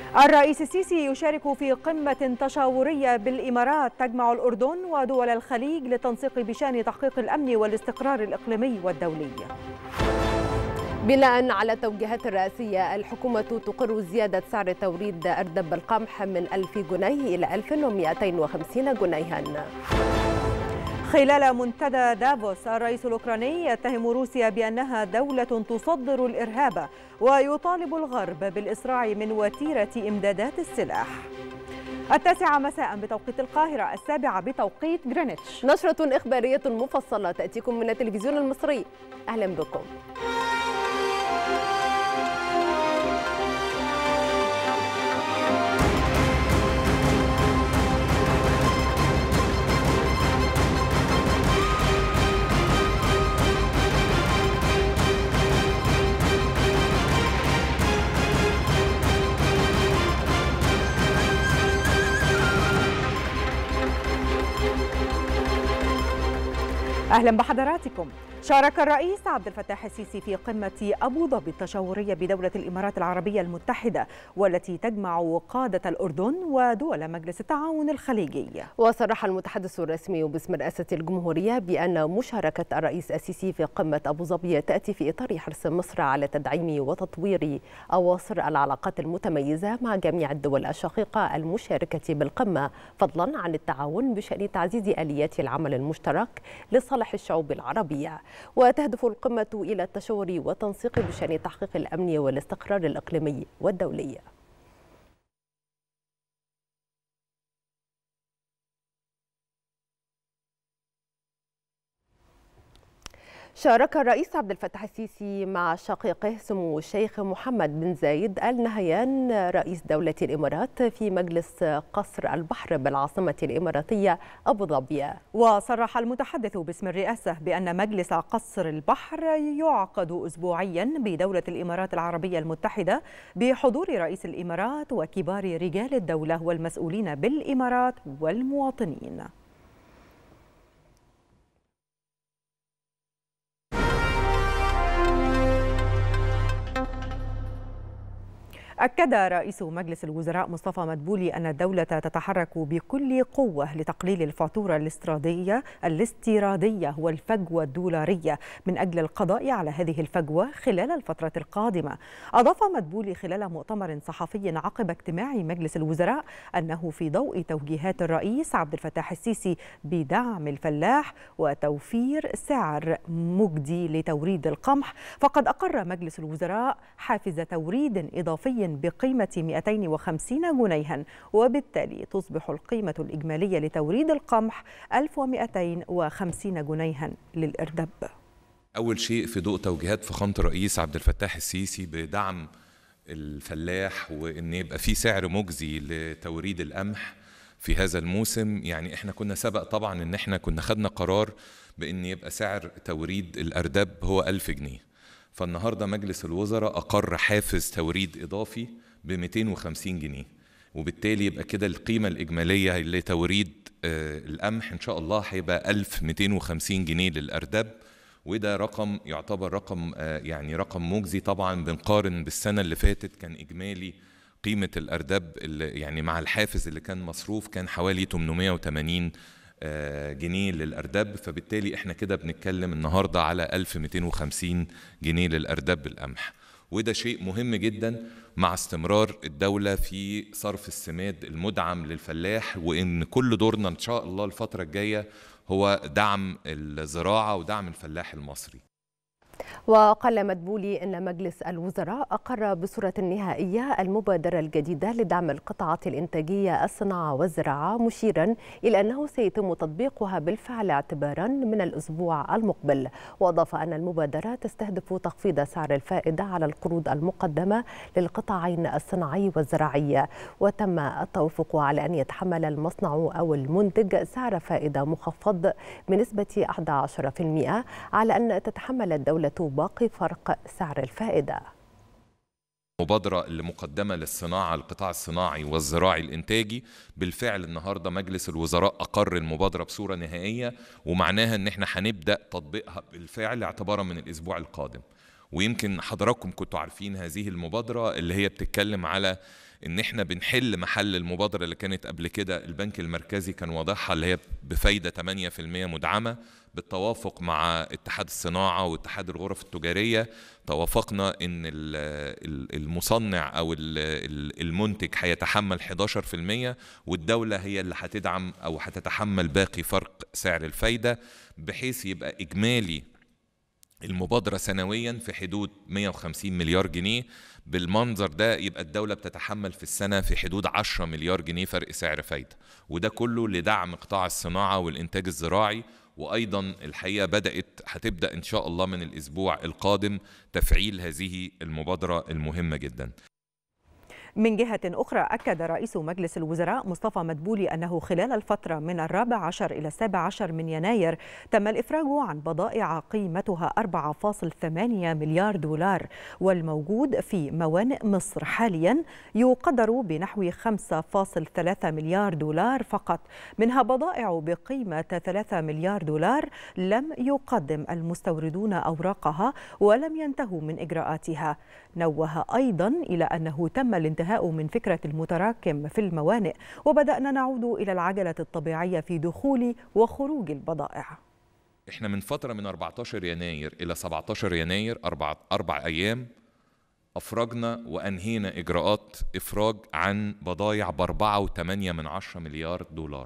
الرئيس السيسي يشارك في قمة تشاورية بالإمارات تجمع الأردن ودول الخليج للتنسيق بشأن تحقيق الأمن والاستقرار الإقليمي والدولي. بناء على التوجيهات الرئاسية، الحكومة تقر زيادة سعر توريد أردب القمح من 1000 جنيه إلى 1250 جنيها. خلال منتدى دافوس، الرئيس الأوكراني يتهم روسيا بأنها دولة تصدر الإرهاب ويطالب الغرب بالإسراع من وتيرة إمدادات السلاح. 9 مساء بتوقيت القاهرة، 7 بتوقيت غرينتش. نشرة إخبارية مفصلة تأتيكم من التلفزيون المصري. أهلا بكم. أهلا بحضراتكم. شارك الرئيس عبد الفتاح السيسي في قمة أبو ظبي التشاورية بدولة الإمارات العربية المتحدة، والتي تجمع قادة الأردن ودول مجلس التعاون الخليجي. وصرح المتحدث الرسمي باسم رئاسة الجمهورية بأن مشاركة الرئيس السيسي في قمة أبو ظبي تأتي في إطار حرص مصر على تدعيم وتطوير أواصر العلاقات المتميزة مع جميع الدول الشقيقة المشاركة بالقمة، فضلا عن التعاون بشأن تعزيز آليات العمل المشترك لصالح الشعوب العربية. وتهدف القمة إلى التشاور والتنسيق بشأن تحقيق الأمن والاستقرار الإقليمي والدولي. شارك الرئيس عبد الفتاح السيسي مع شقيقه سمو الشيخ محمد بن زايد آل نهيان رئيس دولة الإمارات في مجلس قصر البحر بالعاصمة الإماراتية أبو ظبي. وصرح المتحدث باسم الرئاسة بأن مجلس قصر البحر يعقد أسبوعيا بدولة الإمارات العربية المتحدة بحضور رئيس الإمارات وكبار رجال الدولة والمسؤولين بالإمارات والمواطنين. أكد رئيس مجلس الوزراء مصطفى مدبولي أن الدولة تتحرك بكل قوة لتقليل الفاتورة الاستيرادية والفجوة الدولارية من أجل القضاء على هذه الفجوة خلال الفترة القادمة. أضاف مدبولي خلال مؤتمر صحفي عقب اجتماع مجلس الوزراء أنه في ضوء توجيهات الرئيس عبد الفتاح السيسي بدعم الفلاح وتوفير سعر مجدي لتوريد القمح، فقد أقر مجلس الوزراء حافز توريد إضافي بقيمة 250 جنيها، وبالتالي تصبح القيمة الإجمالية لتوريد القمح 1250 جنيها للإردب. أول شيء في ضوء توجيهات فخامة الرئيس عبد الفتاح السيسي بدعم الفلاح وإن يبقى في سعر مجزي لتوريد القمح في هذا الموسم، يعني احنا كنا سبق طبعا إن احنا كنا خدنا قرار بإن يبقى سعر توريد الأردب هو 1000 جنيه. فالنهاردة مجلس الوزراء أقر حافز توريد إضافي ب 250 جنيه، وبالتالي يبقى كده القيمة الإجمالية لتوريد القمح إن شاء الله هيبقى 1250 جنيه للأردب، وده رقم يعتبر رقم رقم مجزي. طبعا بنقارن بالسنة اللي فاتت كان إجمالي قيمة الأردب يعني مع الحافز اللي كان مصروف كان حوالي 880 جنيه للأردب، فبالتالي احنا كده بنتكلم النهاردة على 1250 جنيه للأردب بالقمح، وده شيء مهم جدا مع استمرار الدولة في صرف السماد المدعم للفلاح، وإن كل دورنا إن شاء الله الفترة الجاية هو دعم الزراعة ودعم الفلاح المصري. وقال مدبولي إن مجلس الوزراء أقر بصورة نهائية المبادرة الجديدة لدعم القطاعات الإنتاجية الصناعة والزراعة، مشيرا إلى أنه سيتم تطبيقها بالفعل اعتبارا من الأسبوع المقبل. وأضاف أن المبادرة تستهدف تخفيض سعر الفائدة على القروض المقدمة للقطاعين الصناعي والزراعي، وتم التوافق على أن يتحمل المصنع أو المنتج سعر فائدة مخفض بنسبة 11% على أن تتحمل الدولة باقي فرق سعر الفائدة. المبادرة اللي مقدمة للصناعة القطاع الصناعي والزراعي الإنتاجي بالفعل النهاردة مجلس الوزراء أقر المبادرة بصورة نهائية، ومعناها أن احنا هنبدأ تطبيقها بالفعل اعتبارا من الأسبوع القادم. ويمكن حضراتكم كنتوا عارفين هذه المبادرة اللي هي بتتكلم على ان احنا بنحل محل المبادرة اللي كانت قبل كده البنك المركزي كان واضحها، اللي هي بفايدة 8% مدعمة. بالتوافق مع اتحاد الصناعة واتحاد الغرف التجارية توافقنا ان المصنع او المنتج هيتحمل 11%، والدولة هي اللي هتدعم او هتتحمل باقي فرق سعر الفايدة، بحيث يبقى اجمالي المبادرة سنويا في حدود 150 مليار جنيه. بالمنظر ده يبقى الدولة بتتحمل في السنة في حدود 10 مليار جنيه فرق سعر فايدة، وده كله لدعم قطاع الصناعة والإنتاج الزراعي. وأيضا الحقيقة هتبدأ إن شاء الله من الأسبوع القادم تفعيل هذه المبادرة المهمة جدا. من جهة أخرى أكد رئيس مجلس الوزراء مصطفى مدبولي أنه خلال الفترة من 14 إلى 17 من يناير تم الإفراج عن بضائع قيمتها 4.8 مليار دولار، والموجود في موانئ مصر حاليا يقدر بنحو 5.3 مليار دولار فقط، منها بضائع بقيمة 3 مليار دولار لم يقدم المستوردون أوراقها ولم ينتهوا من إجراءاتها. نوه أيضا إلى أنه تم الانتهاء من فكرة المتراكم في الموانئ، وبدأنا نعود إلى العجلة الطبيعية في دخول وخروج البضائع. احنا من فترة من 14 يناير إلى 17 يناير 4 أيام أفرجنا وأنهينا إجراءات إفراج عن بضائع ب4.8 مليار دولار.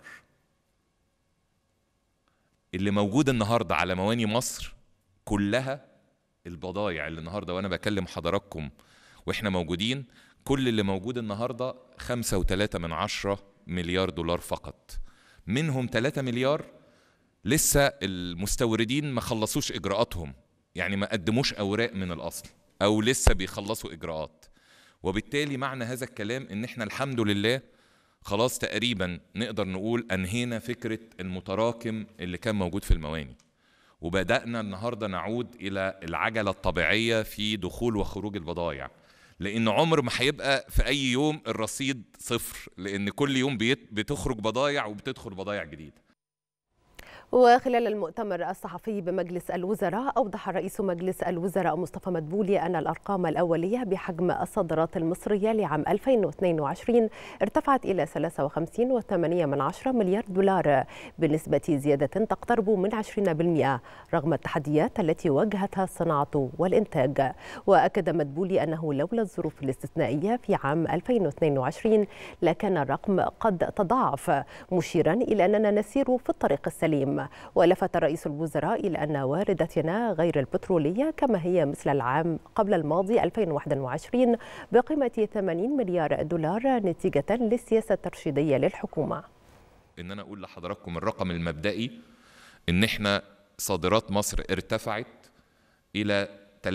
اللي موجود النهاردة على مواني مصر كلها البضائع اللي النهاردة وأنا بكلم حضراتكم وإحنا موجودين، كل اللي موجود النهاردة 5.3 مليار دولار فقط، منهم 3 مليار لسه المستوردين ما خلصوش إجراءاتهم، يعني ما قدموش أوراق من الأصل أو لسه بيخلصوا إجراءات. وبالتالي معنى هذا الكلام إن إحنا الحمد لله خلاص تقريبا نقدر نقول أنهينا فكرة المتراكم اللي كان موجود في المواني، وبدأنا النهاردة نعود إلى العجلة الطبيعية في دخول وخروج البضائع، لأن عمر ما هيبقى في أي يوم الرصيد صفر، لأن كل يوم بتخرج بضائع وبتدخل بضائع جديدة. وخلال المؤتمر الصحفي بمجلس الوزراء أوضح رئيس مجلس الوزراء مصطفى مدبولي أن الأرقام الأولية بحجم الصادرات المصرية لعام 2022 ارتفعت إلى 53.8 مليار دولار بنسبة زيادة تقترب من 20% رغم التحديات التي واجهتها الصناعة والإنتاج. وأكد مدبولي أنه لولا الظروف الاستثنائية في عام 2022 لكان الرقم قد تضاعف، مشيرا إلى أننا نسير في الطريق السليم. ولفت رئيس الوزراء إلى أن واردتنا غير البترولية كما هي مثل العام قبل الماضي 2021 بقيمة 80 مليار دولار نتيجة للسياسة الترشيدية للحكومة. إن أنا أقول لحضراتكم الرقم المبدئي إن إحنا صادرات مصر ارتفعت إلى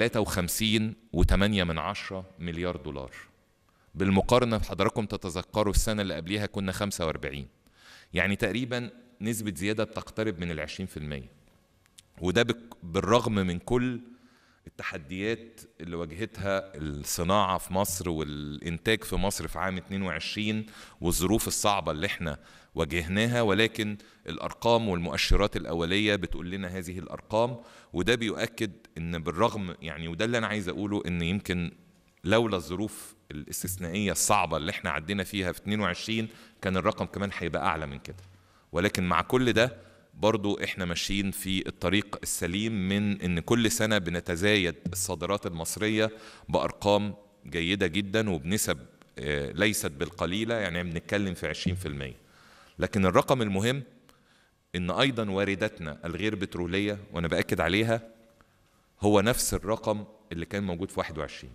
53.8 مليار دولار. بالمقارنة حضراتكم تتذكروا السنة اللي قبليها كنا 45، يعني تقريبا نسبة زيادة تقترب من 20%. وده بالرغم من كل التحديات اللي واجهتها الصناعة في مصر والإنتاج في مصر في عام 22 والظروف الصعبة اللي احنا واجهناها، ولكن الأرقام والمؤشرات الأولية بتقول لنا هذه الأرقام. وده بيؤكد إن بالرغم يعني، وده اللي أنا عايز أقوله، إن يمكن لولا الظروف الاستثنائية الصعبة اللي احنا عدينا فيها في 22 كان الرقم كمان هيبقى أعلى من كده. ولكن مع كل ده برضو احنا ماشيين في الطريق السليم من ان كل سنة بنتزايد الصادرات المصرية بأرقام جيدة جدا وبنسب ليست بالقليلة، يعني بنتكلم في 20%. لكن الرقم المهم ان ايضا وارداتنا الغير بترولية، وانا بأكد عليها، هو نفس الرقم اللي كان موجود في 21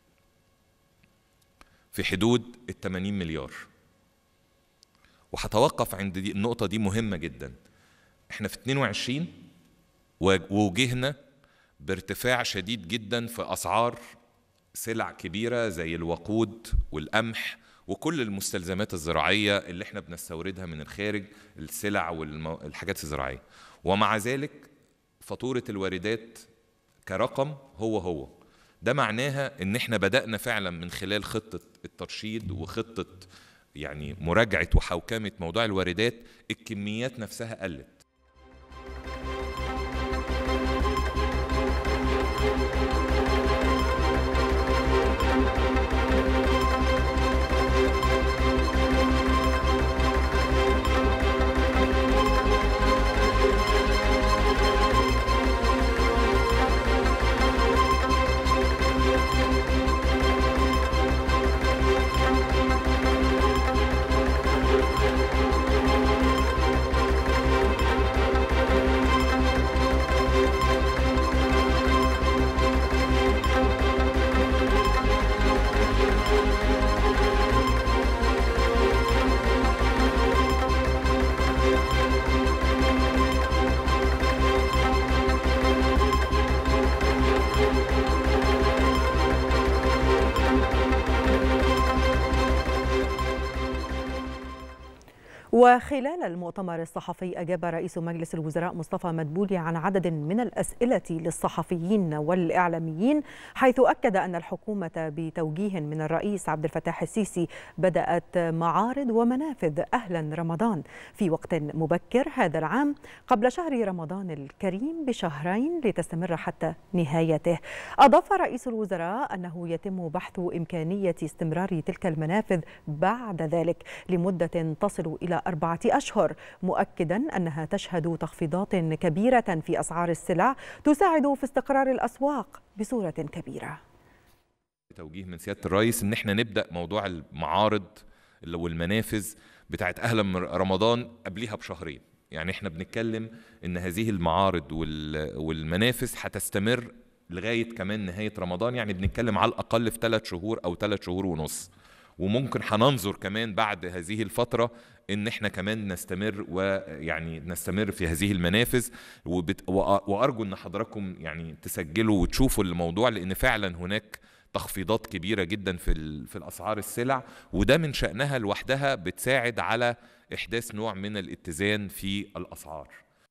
في حدود 80 مليار. وهتوقف عند دي النقطة دي مهمة جدا. احنا في 22 وواجهنا بارتفاع شديد جدا في أسعار سلع كبيرة زي الوقود والقمح وكل المستلزمات الزراعية اللي احنا بنستوردها من الخارج، السلع والحاجات الزراعية. ومع ذلك فاتورة الواردات كرقم هو ده معناها ان احنا بدأنا فعلا من خلال خطة الترشيد وخطة يعني مراجعة وحوكمة موضوع الواردات، الكميات نفسها قلت. وخلال المؤتمر الصحفي أجاب رئيس مجلس الوزراء مصطفى مدبولي عن عدد من الأسئلة للصحفيين والإعلاميين، حيث أكد أن الحكومة بتوجيه من الرئيس عبد الفتاح السيسي بدأت معارض ومنافذ أهلا رمضان في وقت مبكر هذا العام قبل شهر رمضان الكريم بشهرين لتستمر حتى نهايته. أضاف رئيس الوزراء أنه يتم بحث إمكانية استمرار تلك المنافذ بعد ذلك لمدة تصل إلى 4 أشهر، مؤكدا أنها تشهد تخفيضات كبيرة في أسعار السلع تساعد في استقرار الأسواق بصورة كبيرة. توجيه من سيادة الرئيس ان احنا نبدأ موضوع المعارض والمنافذ بتاعت أهلا رمضان قبلها بشهرين. يعني احنا بنتكلم ان هذه المعارض والمنافذ هتستمر لغاية كمان نهاية رمضان، يعني بنتكلم على الأقل في 3 شهور أو 3 شهور ونص، وممكن هننظر كمان بعد هذه الفترة ان احنا كمان نستمر، ويعني نستمر في هذه المنافذ. وارجو ان حضراتكم يعني تسجلوا وتشوفوا الموضوع، لان فعلا هناك تخفيضات كبيرة جدا في الاسعار السلع، وده من شأنها لوحدها بتساعد على احداث نوع من الاتزان في الاسعار.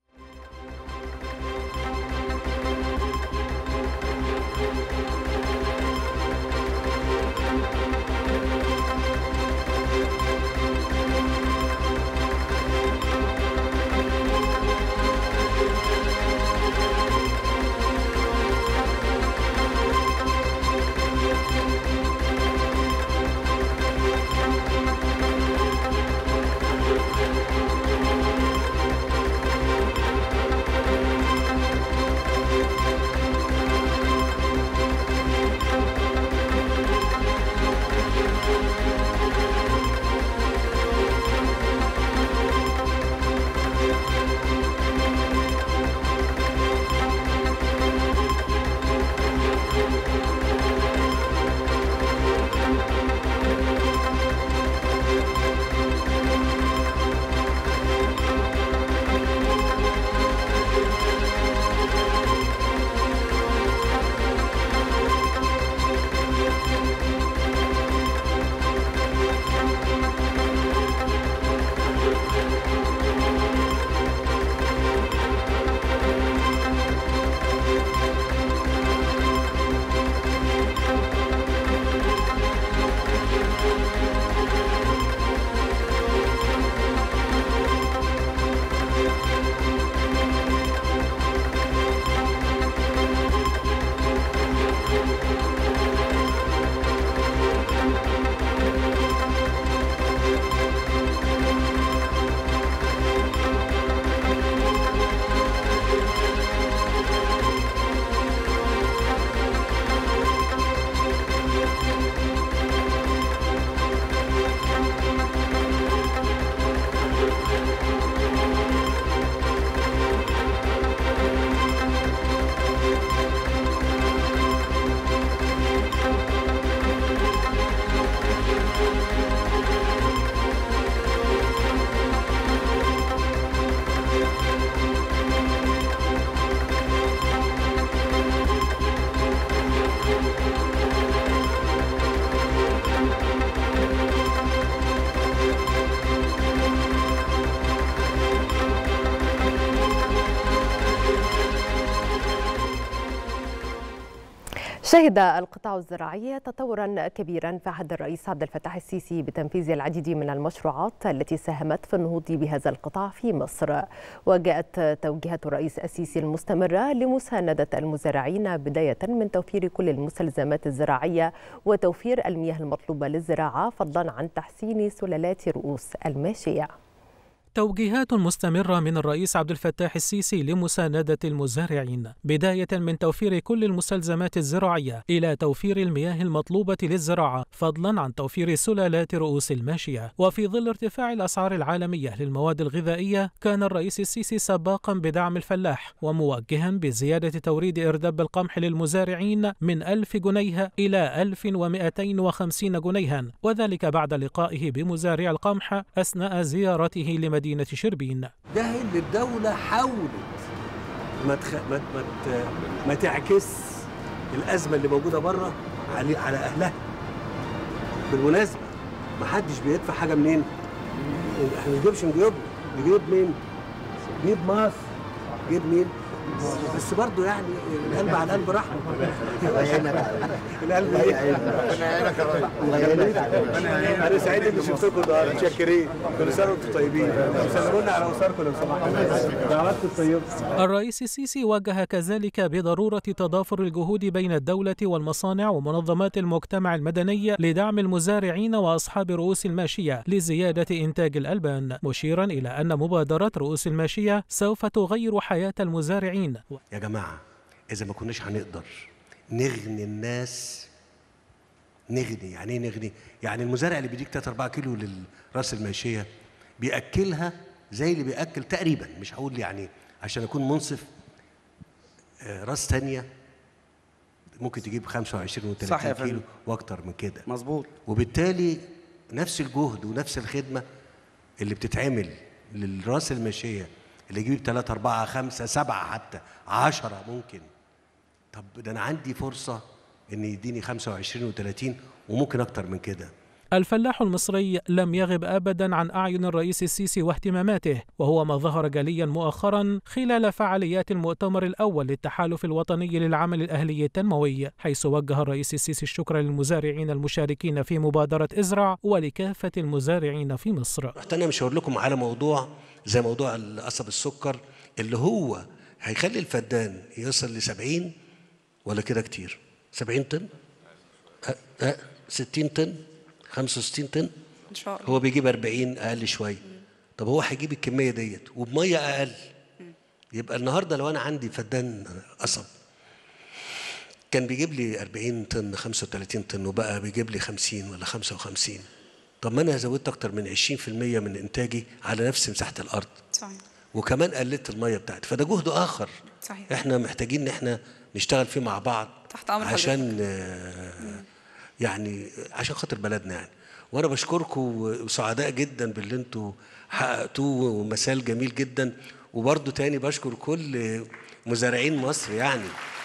شهد القطاع الزراعي تطورا كبيرا في عهد الرئيس عبد الفتاح السيسي بتنفيذ العديد من المشروعات التي ساهمت في النهوض بهذا القطاع في مصر. وجاءت توجيهات الرئيس السيسي المستمرة لمساندة المزارعين بداية من توفير كل المستلزمات الزراعية وتوفير المياه المطلوبة للزراعة، فضلا عن تحسين سلالات رؤوس الماشية. توجيهات مستمرة من الرئيس عبد الفتاح السيسي لمساندة المزارعين، بداية من توفير كل المستلزمات الزراعية إلى توفير المياه المطلوبة للزراعة، فضلا عن توفير سلالات رؤوس الماشية. وفي ظل ارتفاع الأسعار العالمية للمواد الغذائية، كان الرئيس السيسي سباقا بدعم الفلاح وموجها بزيادة توريد إرداب القمح للمزارعين من 1000 جنيه إلى 1250 جنيها، وذلك بعد لقائه بمزارع القمح أثناء زيارته لمدينة شربين. ده اللي الدولة حاولت ما تعكس الأزمة اللي موجودة بره على أهلها. بالمناسبة ما حدش بيدفع حاجة منين؟ احنا ما بنجيبش من جيوبنا، نجيب مين؟ نجيب مصر، نجيب مين؟ بس برضه يعني القلب على القلب رحمه. الله يعينك. القلب ايه؟ ربنا يعينك يا راجل. الله يعينك. انا سعيد اني شفتكم النهارده، متشكرين. كل سنه وانتم طيبين. سلموا لنا على اسركم لو سمحتوا. دعواتكم طيبه. الرئيس السيسي وجه كذلك بضرورة تضافر الجهود بين الدولة والمصانع ومنظمات المجتمع المدني لدعم المزارعين وأصحاب رؤوس الماشية لزيادة إنتاج الألبان، مشيرا إلى أن مبادرة رؤوس الماشية سوف تغير حياة المزارعين. يا جماعة إذا ما كناش هنقدر نغني الناس، نغني يعني ايه نغني؟ يعني المزارع اللي بيديك 3-4 كيلو للراس الماشية بيأكلها زي اللي بيأكل تقريبا، مش هقول يعني عشان أكون منصف، راس تانية ممكن تجيب 25 و30 كيلو وأكتر من كده. مظبوط. وبالتالي نفس الجهد ونفس الخدمة اللي بتتعمل للراس الماشية اللي يجيب 3 4 5 7 حتى 10 ممكن. طب ده أنا عندي فرصة إن يديني 25 و30 وممكن أكتر من كده. الفلاح المصري لم يغب أبدا عن أعين الرئيس السيسي واهتماماته، وهو ما ظهر جليا مؤخرا خلال فعاليات المؤتمر الأول للتحالف الوطني للعمل الأهلي التنموي، حيث وجه الرئيس السيسي الشكر للمزارعين المشاركين في مبادرة ازرع ولكافة المزارعين في مصر. رحت أنا مش هقول لكم على موضوع زي موضوع قصب السكر اللي هو هيخلي الفدان يوصل ل70 ولا كده كتير؟ 70 طن؟ 60 طن؟ 65 طن ان شاء الله. هو بيجيب 40 اقل شويه. طب هو هيجيب الكميه ديت وبميه اقل. يبقى النهارده لو انا عندي فدان قصب كان بيجيب لي 40 طن 35 طن وبقى بيجيب لي 50 ولا 55. طب ما انا زودت اكتر من 20% من انتاجي على نفس مساحه الارض. صحيح. وكمان قللت الميه بتاعتي، فده جهد اخر. صحيح. احنا محتاجين ان احنا نشتغل فيه مع بعض تحت امر عشان يعني عشان خاطر بلدنا يعني. وانا بشكركم وسعداء جدا باللي انتوا حققتوه ومثال جميل جدا. وبرضه تاني بشكر كل مزارعين مصر يعني.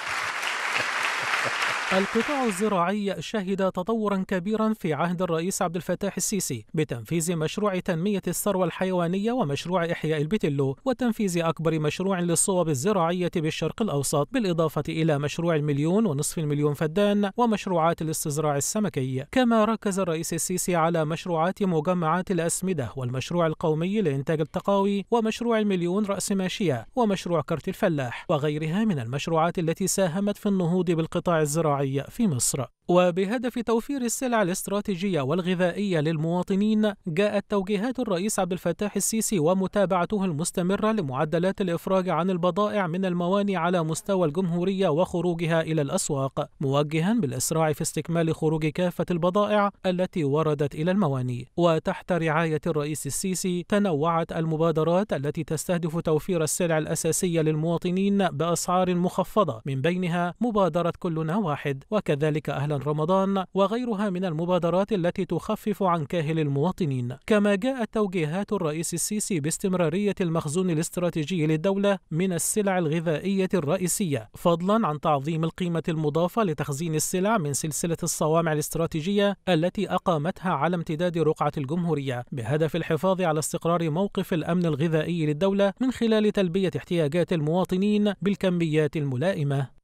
القطاع الزراعي شهد تطورا كبيرا في عهد الرئيس عبد الفتاح السيسي بتنفيذ مشروع تنمية الثروة الحيوانية ومشروع إحياء البتلو وتنفيذ أكبر مشروع للصوب الزراعية بالشرق الأوسط، بالإضافة إلى مشروع 1.5 مليون فدان ومشروعات الاستزراع السمكي. كما ركز الرئيس السيسي على مشروعات مجمعات الأسمدة والمشروع القومي لإنتاج التقاوي ومشروع 1,000,000 رأس ماشية ومشروع كرت الفلاح وغيرها من المشروعات التي ساهمت في النهوض بالقطاع الزراعي في مصر. وبهدف توفير السلع الاستراتيجية والغذائية للمواطنين، جاءت توجيهات الرئيس عبد الفتاح السيسي ومتابعته المستمرة لمعدلات الإفراج عن البضائع من المواني على مستوى الجمهورية وخروجها إلى الأسواق، موجها بالإسراع في استكمال خروج كافة البضائع التي وردت إلى المواني. وتحت رعاية الرئيس السيسي تنوعت المبادرات التي تستهدف توفير السلع الأساسية للمواطنين بأسعار مخفضة، من بينها مبادرة كلنا واحد، وكذلك أهلا رمضان وغيرها من المبادرات التي تخفف عن كاهل المواطنين. كما جاءت توجيهات الرئيس السيسي باستمرارية المخزون الاستراتيجي للدولة من السلع الغذائية الرئيسية، فضلا عن تعظيم القيمة المضافة لتخزين السلع من سلسلة الصوامع الاستراتيجية التي أقامتها على امتداد رقعة الجمهورية، بهدف الحفاظ على استقرار موقف الأمن الغذائي للدولة من خلال تلبية احتياجات المواطنين بالكميات الملائمة.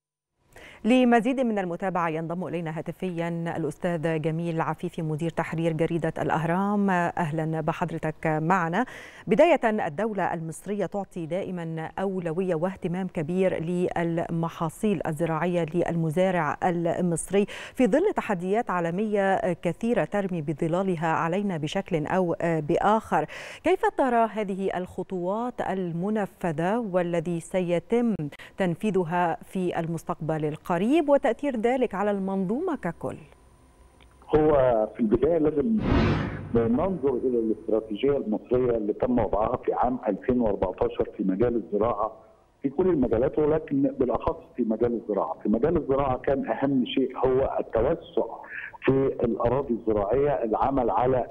لمزيد من المتابعة ينضم إلينا هاتفيا الأستاذ جميل عفيفي مدير تحرير جريدة الأهرام. أهلا بحضرتك معنا. بداية، الدولة المصرية تعطي دائما أولوية واهتمام كبير للمحاصيل الزراعية للمزارع المصري في ظل تحديات عالمية كثيرة ترمي بظلالها علينا بشكل أو بآخر. كيف ترى هذه الخطوات المنفذة والذي سيتم تنفيذها في المستقبل القريب وتأثير ذلك على المنظومة ككل؟ هو في البداية لازم ننظر إلى الاستراتيجية المصرية اللي تم وضعها في عام 2014 في مجال الزراعة في كل المجالات، ولكن بالأخص في مجال الزراعة. في مجال الزراعة كان أهم شيء هو التوسع في الأراضي الزراعية، العمل على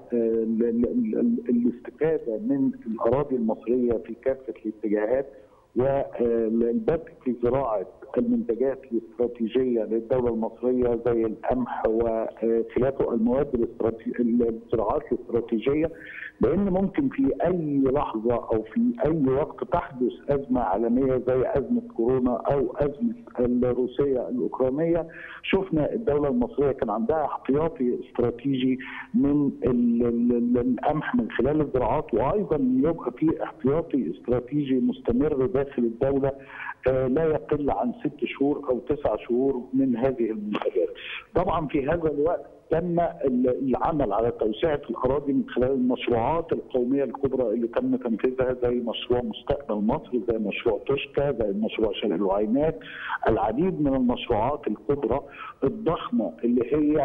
الاستفادة من الأراضي المصرية في كافة الاتجاهات، والبدء في زراعة المنتجات الاستراتيجيه للدوله المصريه زي القمح وخلافه المواد الزراعات الاستراتيجيه، لان ممكن في اي لحظه او في اي وقت تحدث ازمه عالميه زي ازمه كورونا او ازمه الروسيه الاوكرانيه. شفنا الدوله المصريه كان عندها احتياطي استراتيجي من القمح من خلال الزراعات، وايضا يبقى في احتياطي استراتيجي مستمر داخل الدوله لا يقل عن 6 شهور او 9 شهور من هذه المنتجات. طبعا في هذا الوقت تم العمل على توسعه الاراضي من خلال المشروعات القوميه الكبرى اللي تم تنفيذها زي مشروع مستقبل مصر، زي مشروع توشكا، زي مشروع شرق الوعينات، العديد من المشروعات الكبرى الضخمه اللي هي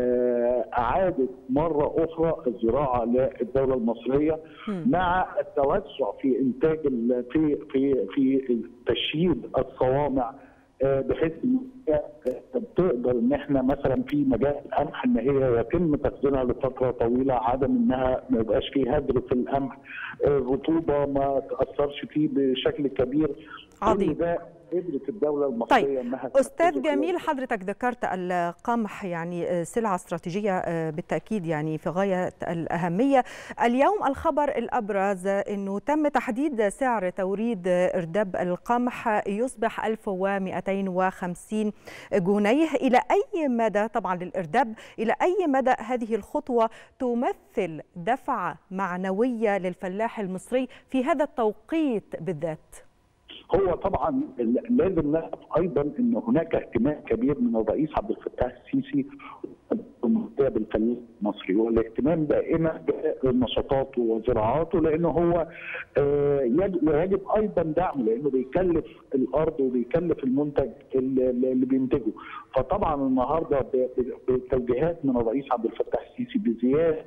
اعادت مره اخرى الزراعه للدوله المصريه مع التوسع في انتاج في تشييد الصوامع، بحيث ان تقدر ان احنا مثلا في مجال القمح ان هي يتم تخزينها لفتره طويله، عدم انها ما يبقاش فيه هدر في القمح، الرطوبه ما تاثرش فيه بشكل كبير. عظيم. قدرت الدولة المصرية طيب انها أستاذ جميل، حضرتك ذكرت القمح يعني سلعة استراتيجية بالتأكيد يعني في غاية الأهمية. اليوم الخبر الأبرز أنه تم تحديد سعر توريد إرداب القمح يصبح 1250 جنيه. إلى أي مدى طبعا للإرداب، إلى أي مدى هذه الخطوة تمثل دفعة معنوية للفلاح المصري في هذا التوقيت بالذات؟ هو طبعا لازم نعرف ايضا ان هناك اهتمام كبير من الرئيس عبد الفتاح السيسي بالفلاح المصري، والاهتمام دائما بنشاطاته وزراعاته، لانه هو يجب ايضا دعمه، لانه بيكلف الارض وبيكلف المنتج اللي بينتجه. فطبعا النهارده بتوجيهات من الرئيس عبد الفتاح السيسي بزياده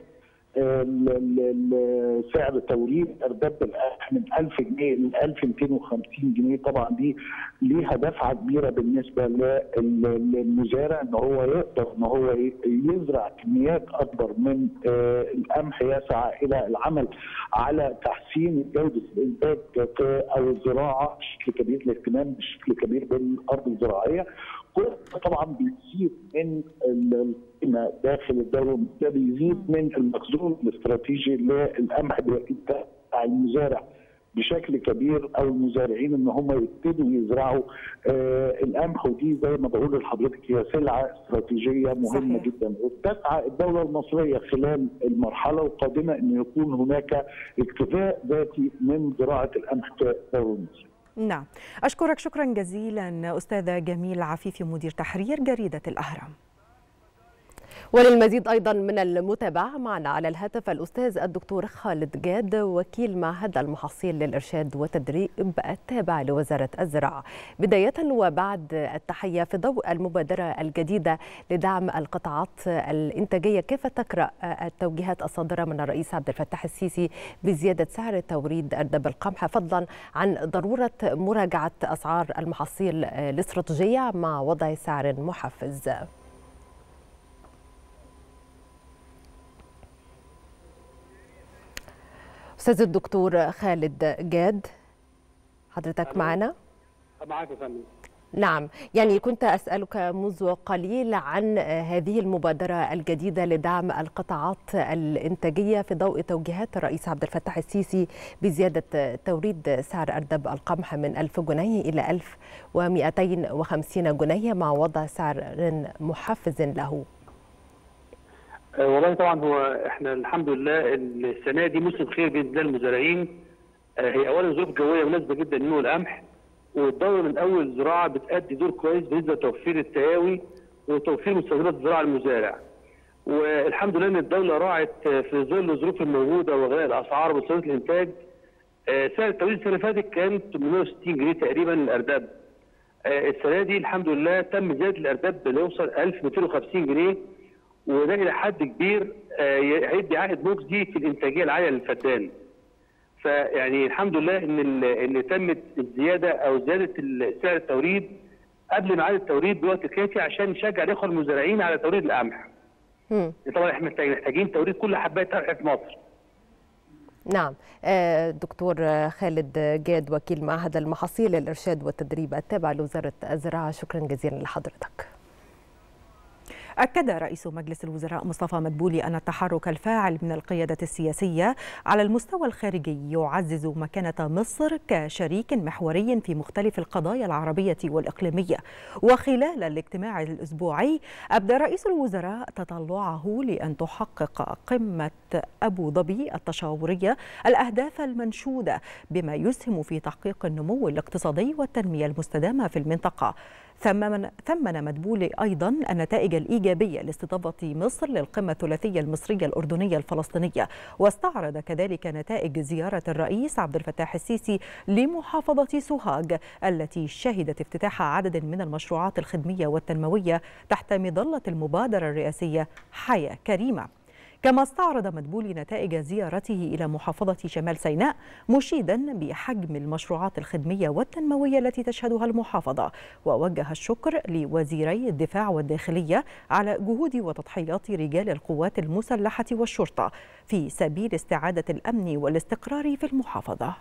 سعر توريد ارداب القمح من 1000 جنيه ل 1250 جنيه، طبعا دي ليها دفعه كبيره بالنسبه للمزارع ان هو يقدر ان هو يزرع كميات اكبر من القمح، يسعى الى العمل على تحسين جوده الانتاج او الزراعه بشكل كبير، الاهتمام بشكل كبير بالارض الزراعيه. طبعا بيزيد من القيمه داخل الدوله، بيزيد من المخزون الاستراتيجي للقمح بتاع المزارع بشكل كبير، او المزارعين ان هم يبتدوا يزرعوا القمح، ودي زي ما بقول لحضرتك هي سلعه استراتيجيه مهمه صحيح. جدا. وتسعى الدوله المصريه خلال المرحله القادمه ان يكون هناك اكتفاء ذاتي من زراعه القمح في الدوله المصريه. نعم، أشكرك شكرا جزيلا أستاذ جميل عفيفي مدير تحرير جريدة الأهرام. وللمزيد أيضا من المتابعة معنا على الهاتف الأستاذ الدكتور خالد جاد وكيل معهد المحاصيل للإرشاد والتدريب التابع لوزارة الزراعة. بداية وبعد التحية، في ضوء المبادرة الجديدة لدعم القطاعات الإنتاجية، كيف تقرأ التوجيهات الصادرة من الرئيس عبد الفتاح السيسي بزيادة سعر توريد أرداب القمح، فضلا عن ضرورة مراجعة أسعار المحاصيل الاستراتيجية مع وضع سعر محفز؟ أستاذ الدكتور خالد جاد، حضرتك معنا؟ معاك يا فندم. نعم، يعني كنت أسألك منذ قليل عن هذه المبادرة الجديدة لدعم القطاعات الإنتاجية في ضوء توجيهات الرئيس عبد الفتاح السيسي بزيادة توريد سعر أرداب القمح من 1000 جنيه إلى 1250 جنيه مع وضع سعر محفز له. والله طبعا هو احنا الحمد لله السنه دي موسم خير باذن الله للمزارعين. هي اولا ظروف جويه مناسبه جدا لنمو القمح، والدوله من اول الزراعه بتأدي دور كويس بالنسبه لتوفير التهاوي وتوفير مستلزمات الزراعه للمزارع. والحمد لله ان الدوله راعت في ظل الظروف الموجوده وغلاء الاسعار ومستلزمات الانتاج. سعر التوريد السنه اللي فاتت كان 860 جنيه تقريبا الارداب. السنه دي الحمد لله تم زياده الارداب ليوصل 1250 جنيه، وده الى حد كبير هيدي عائد مجزي في الانتاجيه العاليه للفدان. فيعني الحمد لله ان تمت الزياده او زياده سعر التوريد قبل ميعاد التوريد بوقت كافي عشان نشجع الاخوه المزارعين على توريد القمح. طبعا احنا محتاجين توريد كل حبايه قمح في مصر. نعم. دكتور خالد جاد وكيل معهد المحاصيل الإرشاد والتدريب التابع لوزارة الزراعة، شكرا جزيلا لحضرتك. أكد رئيس مجلس الوزراء مصطفى مدبولي أن التحرك الفاعل من القيادة السياسية على المستوى الخارجي يعزز مكانة مصر كشريك محوري في مختلف القضايا العربية والإقليمية. وخلال الاجتماع الأسبوعي أبدى رئيس الوزراء تطلعه لأن تحقق قمة أبو ظبي التشاورية الأهداف المنشودة بما يسهم في تحقيق النمو الاقتصادي والتنمية المستدامة في المنطقة. ثمن مدبولي أيضا النتائج الإيجابية لاستضافة مصر للقمة الثلاثية المصرية الأردنية الفلسطينية، واستعرض كذلك نتائج زيارة الرئيس عبد الفتاح السيسي لمحافظة سوهاج التي شهدت افتتاح عدد من المشروعات الخدمية والتنموية تحت مظلة المبادرة الرئاسية حياة كريمة. كما استعرض مدبولي نتائج زيارته إلى محافظة شمال سيناء مشيدا بحجم المشروعات الخدمية والتنموية التي تشهدها المحافظة، ووجه الشكر لوزيري الدفاع والداخلية على جهود وتضحيات رجال القوات المسلحة والشرطة في سبيل استعادة الأمن والاستقرار في المحافظة.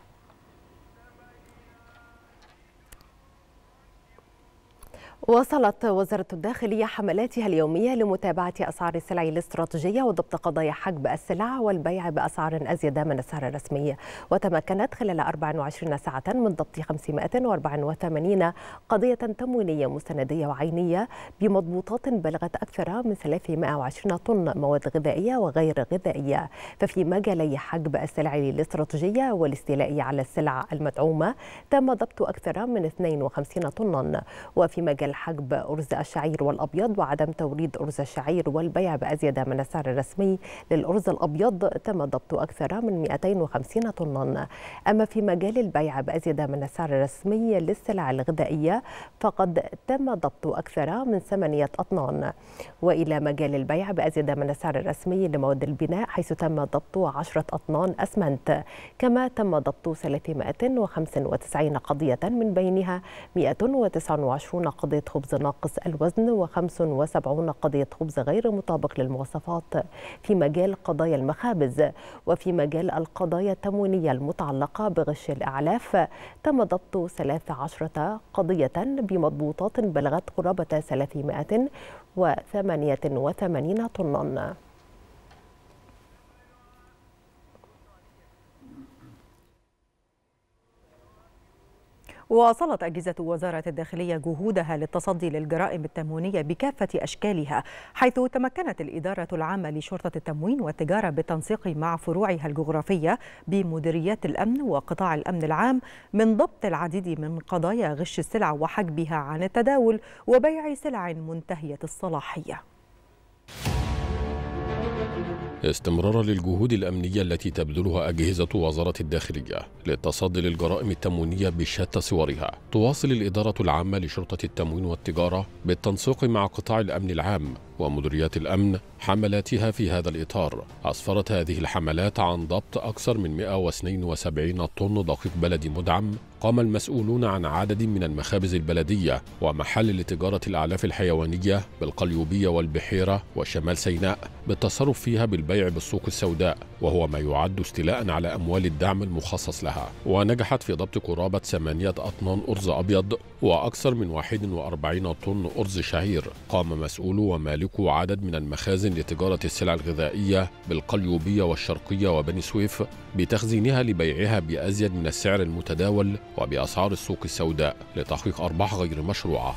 واصلت وزارة الداخلية حملاتها اليومية لمتابعة أسعار السلع الاستراتيجية وضبط قضايا حجب السلع والبيع بأسعار أزيد من السعر الرسمي، وتمكنت خلال 24 ساعة من ضبط 584 قضية تموينية مستندية وعينية بمضبوطات بلغت أكثر من 320 طن مواد غذائية وغير غذائية. ففي مجالي حجب السلع الاستراتيجية والاستيلاء على السلع المدعومة تم ضبط أكثر من 52 طنا. وفي مجال حجب أرز الشعير والأبيض وعدم توريد أرز الشعير والبيع بأزيد من السعر الرسمي للأرز الأبيض تم ضبط أكثر من 250 طنا. أما في مجال البيع بأزيد من السعر الرسمي للسلع الغذائية فقد تم ضبط أكثر من 8 أطنان. وإلى مجال البيع بأزيد من السعر الرسمي لمواد البناء حيث تم ضبط 10 أطنان أسمنت. كما تم ضبط 395 قضية من بينها 129 قضية خبز ناقص الوزن و75 قضية خبز غير مطابق للمواصفات في مجال قضايا المخابز. وفي مجال القضايا التموينية المتعلقة بغش الأعلاف تم ضبط 13 قضية بمضبوطات بلغت قرابة 388 طنا. واصلت أجهزة وزارة الداخلية جهودها للتصدي للجرائم التموينية بكافة أشكالها، حيث تمكنت الإدارة العامة لشرطة التموين والتجارة بالتنسيق مع فروعها الجغرافية بمديريات الأمن وقطاع الأمن العام من ضبط العديد من قضايا غش السلع وحجبها عن التداول وبيع سلع منتهية الصلاحية. استمرارا للجهود الأمنية التي تبذلها أجهزة وزارة الداخلية للتصدي للجرائم التموينية بشتى صورها، تواصل الإدارة العامة لشرطة التموين والتجارة بالتنسيق مع قطاع الأمن العام ومديريات الأمن حملاتها في هذا الإطار. أسفرت هذه الحملات عن ضبط أكثر من 172 طن دقيق بلدي مدعم قام المسؤولون عن عدد من المخابز البلدية ومحل لتجارة الأعلاف الحيوانية بالقليوبية والبحيرة وشمال سيناء بالتصرف فيها بالبيع بالسوق السوداء، وهو ما يعد استيلاء على أموال الدعم المخصص لها. ونجحت في ضبط قرابة 8 أطنان أرز أبيض وأكثر من 41 طن أرز شعير قام مسؤول ومالك عدد من المخازن لتجارة السلع الغذائية بالقليوبية والشرقية وبني سويف بتخزينها لبيعها بأزيد من السعر المتداول وبأسعار السوق السوداء لتحقيق أرباح غير مشروعة.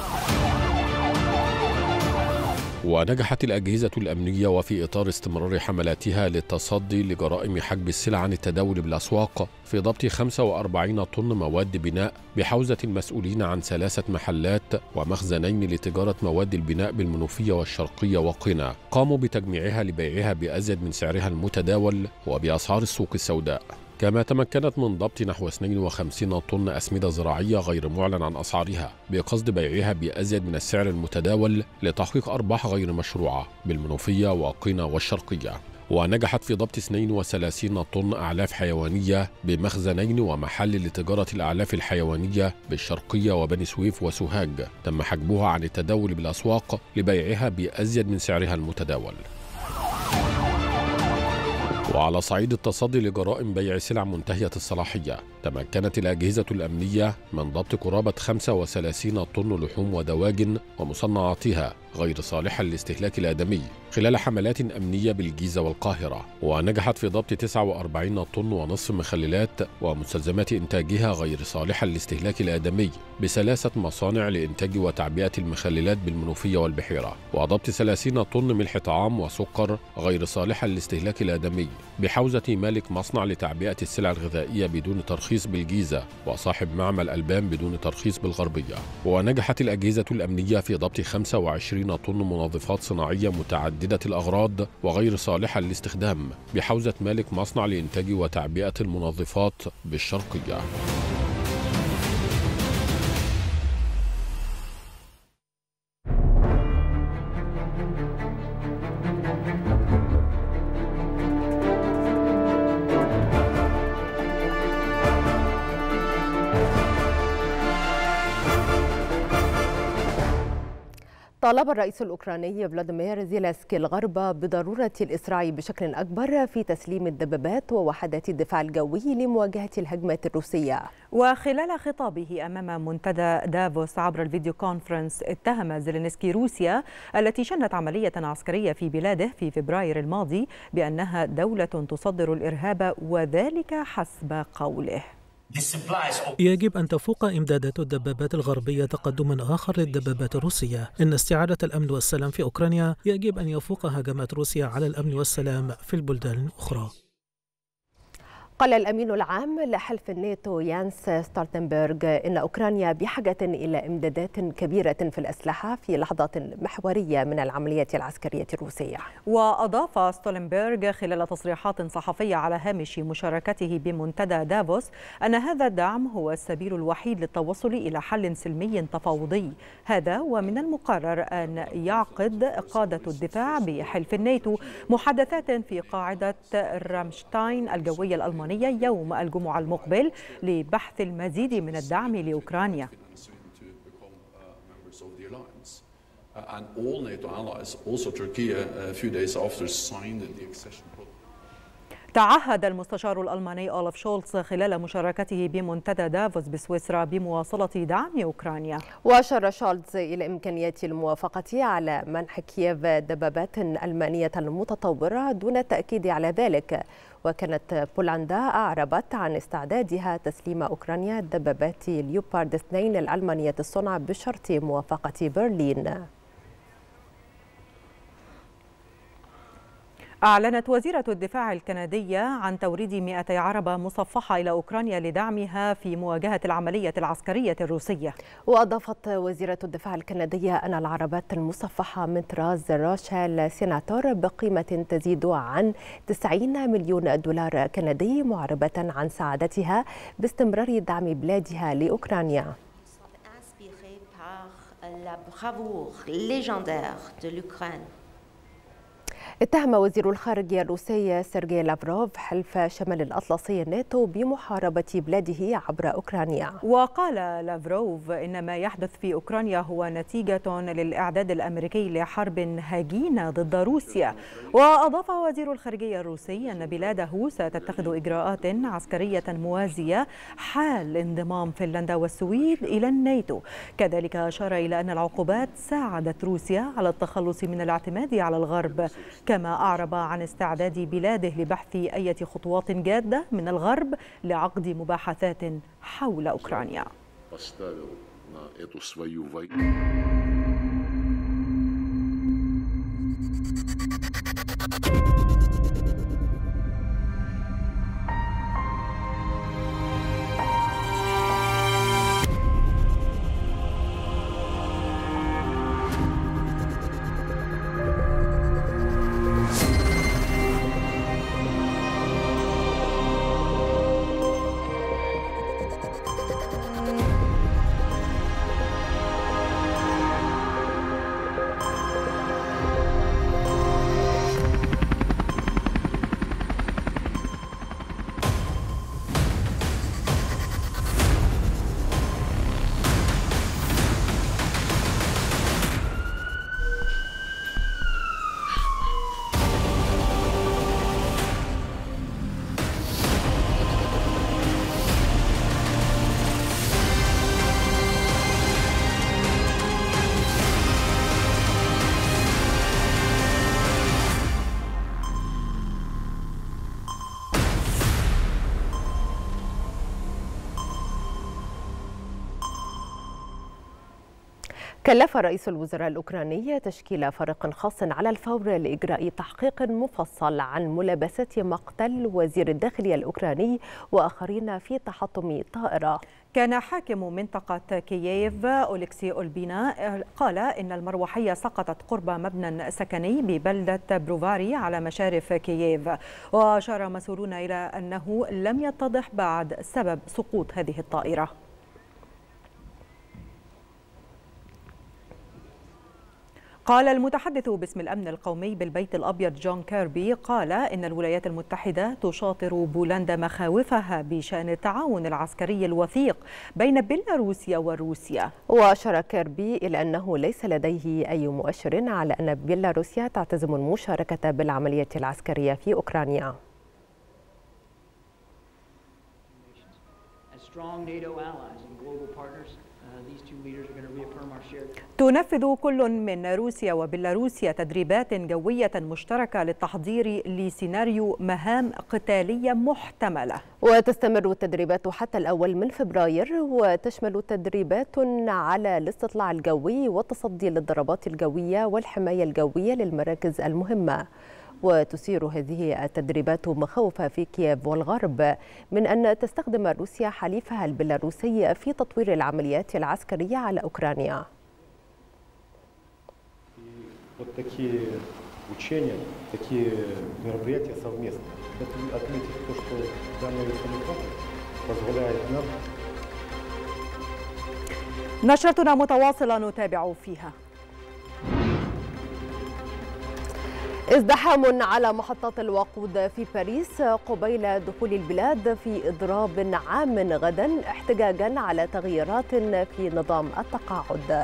ونجحت الأجهزة الأمنية وفي إطار استمرار حملاتها للتصدي لجرائم حجب السلع عن التداول بالأسواق في ضبط 45 طن مواد بناء بحوزة المسؤولين عن 3 محلات ومخزنين لتجارة مواد البناء بالمنوفية والشرقية وقنا قاموا بتجميعها لبيعها بأزيد من سعرها المتداول وبأسعار السوق السوداء. كما تمكنت من ضبط نحو 52 طن أسمدة زراعية غير معلن عن أسعارها بقصد بيعها بأزيد من السعر المتداول لتحقيق أرباح غير مشروعة بالمنوفية وقنا والشرقية. ونجحت في ضبط 32 طن أعلاف حيوانية بمخزنين ومحل لتجارة الأعلاف الحيوانية بالشرقية وبني سويف وسوهاج تم حجبها عن التداول بالأسواق لبيعها بأزيد من سعرها المتداول. وعلى صعيد التصدي لجرائم بيع سلع منتهية الصلاحية، تمكنت الأجهزة الأمنية من ضبط قرابة 35 طن لحوم ودواجن ومصنعاتها غير صالحة للاستهلاك الآدمي خلال حملات أمنية بالجيزة والقاهرة، ونجحت في ضبط 49 طن ونصف مخللات ومستلزمات إنتاجها غير صالحة للاستهلاك الآدمي ب3 مصانع لإنتاج وتعبئة المخللات بالمنوفية والبحيرة، وضبط 30 طن ملح طعام وسكر غير صالحة للاستهلاك الآدمي بحوزة مالك مصنع لتعبئة السلع الغذائية بدون ترخيص بالجيزة وصاحب معمل ألبان بدون ترخيص بالغربية. ونجحت الأجهزة الأمنية في ضبط 25 طن منظفات صناعية متعددة الأغراض وغير صالحة للاستخدام بحوزة مالك مصنع لإنتاج وتعبئة المنظفات بالشرقية. طالب الرئيس الأوكراني فلاديمير زيلينسكي الغرب بضرورة الإسراع بشكل أكبر في تسليم الدبابات ووحدات الدفاع الجوي لمواجهة الهجمات الروسية. وخلال خطابه أمام منتدى دافوس عبر الفيديو كونفرنس، اتهم زيلينسكي روسيا التي شنت عملية عسكرية في بلاده في فبراير الماضي بأنها دولة تصدر الإرهاب، وذلك حسب قوله. يجب أن تفوق إمدادات الدبابات الغربية تقدما آخر للدبابات الروسية. إن استعادة الأمن والسلام في أوكرانيا يجب أن يفوق هجمات روسيا على الأمن والسلام في البلدان الأخرى. قال الأمين العام لحلف الناتو يانس ستولتنبرغ إن أوكرانيا بحاجة إلى إمدادات كبيرة في الأسلحة في لحظات محورية من العملية العسكرية الروسية. وأضاف ستولتنبرغ خلال تصريحات صحفية على هامش مشاركته بمنتدى دافوس أن هذا الدعم هو السبيل الوحيد للتوصل إلى حل سلمي تفاوضي. هذا ومن المقرر أن يعقد قادة الدفاع بحلف الناتو محادثات في قاعدة رامشتاين الجوية الألمانية يوم الجمعة المقبل لبحث المزيد من الدعم لأوكرانيا. تعهد المستشار الألماني أولف شولتز خلال مشاركته بمنتدى دافوس بسويسرا بمواصلة دعم أوكرانيا. وأشار شولتز إلى إمكانية الموافقة على منح كييف دبابات ألمانية متطورة دون التأكيد على ذلك. وكانت بولندا أعربت عن استعدادها تسليم أوكرانيا دبابات ليوبارد 2 الألمانية الصنع بشرط موافقة برلين. أعلنت وزيرة الدفاع الكندية عن توريد 200 عربة مصفحة إلى أوكرانيا لدعمها في مواجهة العملية العسكرية الروسية. وأضافت وزيرة الدفاع الكندية أن العربات المصفحة من طراز روشيل سيناتور بقيمة تزيد عن 90 مليون دولار كندي معربة عن سعادتها باستمرار دعم بلادها لأوكرانيا. اتهم وزير الخارجية الروسي سيرجي لافروف حلف شمال الأطلسي الناتو بمحاربة بلاده عبر أوكرانيا. وقال لافروف إن ما يحدث في أوكرانيا هو نتيجة للإعداد الأمريكي لحرب هجينة ضد روسيا. وأضاف وزير الخارجية الروسي أن بلاده ستتخذ إجراءات عسكرية موازية حال انضمام فنلندا والسويد إلى الناتو. كذلك أشار إلى أن العقوبات ساعدت روسيا على التخلص من الاعتماد على الغرب، كما أعرب عن استعداد بلاده لبحث أي خطوات جادة من الغرب لعقد مباحثات حول أوكرانيا. كلف رئيس الوزراء الأوكراني تشكيل فريق خاص على الفور لإجراء تحقيق مفصل عن ملابسة مقتل وزير الداخلية الأوكراني وآخرين في تحطم طائرة. كان حاكم منطقة كييف أولكسي أولبينا قال إن المروحية سقطت قرب مبنى سكني ببلدة بروفاري على مشارف كييف، وأشار مسؤولون إلى أنه لم يتضح بعد سبب سقوط هذه الطائرة. قال المتحدث باسم الأمن القومي بالبيت الأبيض جون كيربي قال إن الولايات المتحدة تشاطر بولندا مخاوفها بشأن التعاون العسكري الوثيق بين بيلاروسيا وروسيا. وأشار كيربي إلى أنه ليس لديه أي مؤشر على أن بيلاروسيا تعتزم المشاركة بالعملية العسكرية في أوكرانيا. تنفذ كل من روسيا وبيلاروسيا تدريبات جوية مشتركة للتحضير لسيناريو مهام قتالية محتملة. وتستمر التدريبات حتى الأول من فبراير، وتشمل تدريبات على الاستطلاع الجوي والتصدي للضربات الجوية والحماية الجوية للمراكز المهمة. وتثير هذه التدريبات مخاوف في كييف والغرب من أن تستخدم روسيا حليفها البيلاروسي في تطوير العمليات العسكرية على أوكرانيا. نشرتنا متواصلة نتابع فيها. ازدحام على محطات الوقود في باريس قبيل دخول البلاد في إضراب عام غدا احتجاجا على تغييرات في نظام التقاعد.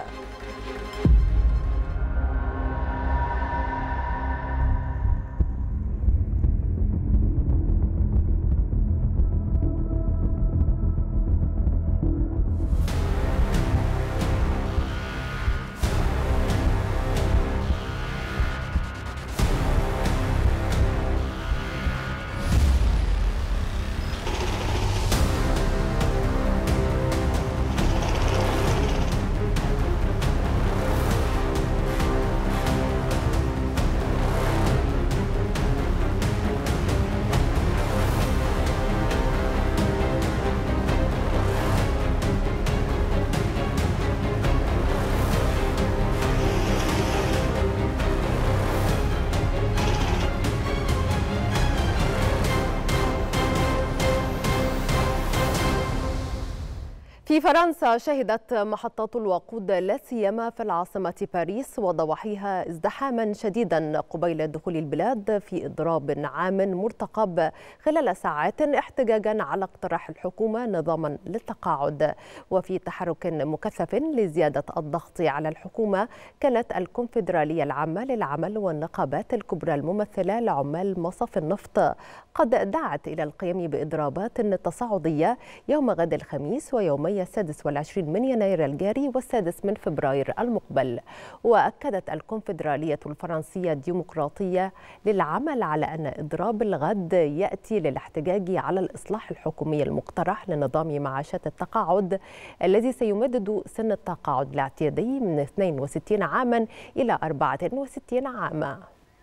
في فرنسا شهدت محطات الوقود لا سيما في العاصمة باريس وضواحيها ازدحاما شديدا قبيل دخول البلاد في إضراب عام مرتقب خلال ساعات احتجاجا على اقتراح الحكومة نظاما للتقاعد. وفي تحرك مكثف لزيادة الضغط على الحكومة، كانت الكونفدرالية العامة للعمل والنقابات الكبرى الممثلة لعمال مصاف النفط قد دعت إلى القيام بإضرابات تصاعدية يوم غد الخميس ويومي 26 من يناير الجاري و6 من فبراير المقبل. وأكدت الكونفدرالية الفرنسية الديمقراطية للعمل على أن إضراب الغد يأتي للاحتجاج على الإصلاح الحكومي المقترح لنظام معاشات التقاعد الذي سيمدد سن التقاعد الاعتيادي من 62 عاما إلى 64 عاما.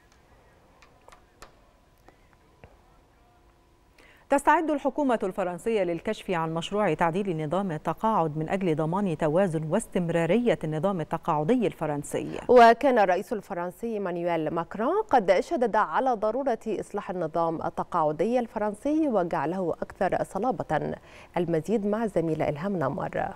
تستعد الحكومة الفرنسية للكشف عن مشروع تعديل نظام التقاعد من أجل ضمان توازن واستمرارية النظام التقاعدي الفرنسي. وكان الرئيس الفرنسي إيمانويل ماكرون قد شدد على ضرورة إصلاح النظام التقاعدي الفرنسي وجعله أكثر صلابة. المزيد مع الزميلة إلهام نمر.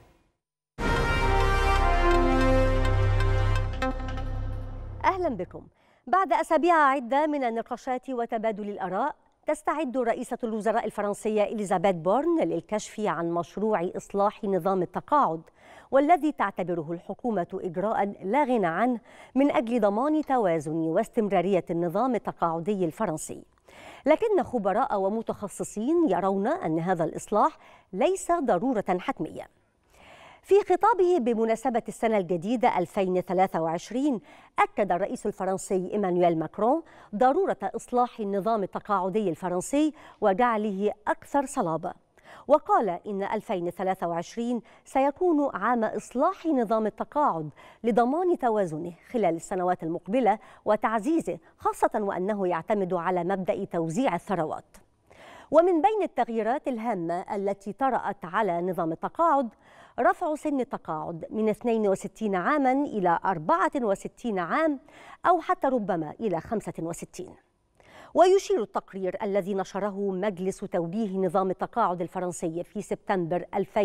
أهلا بكم. بعد أسابيع عدة من النقاشات وتبادل الآراء، تستعد رئيسة الوزراء الفرنسية إليزابيث بورن للكشف عن مشروع إصلاح نظام التقاعد، والذي تعتبره الحكومة إجراء لا غنى عنه من أجل ضمان توازن واستمرارية النظام التقاعدي الفرنسي. لكن خبراء ومتخصصين يرون أن هذا الإصلاح ليس ضرورة حتمية. في خطابه بمناسبة السنة الجديدة 2023، أكد الرئيس الفرنسي إيمانويل ماكرون ضرورة إصلاح النظام التقاعدي الفرنسي وجعله أكثر صلابة. وقال إن 2023 سيكون عام إصلاح نظام التقاعد لضمان توازنه خلال السنوات المقبلة وتعزيزه، خاصة وأنه يعتمد على مبدأ توزيع الثروات. ومن بين التغييرات الهامة التي طرأت على نظام التقاعد رفع سن التقاعد من 62 عاما إلى 64 عام أو حتى ربما إلى 65. ويشير التقرير الذي نشره مجلس توجيه نظام التقاعد الفرنسي في سبتمبر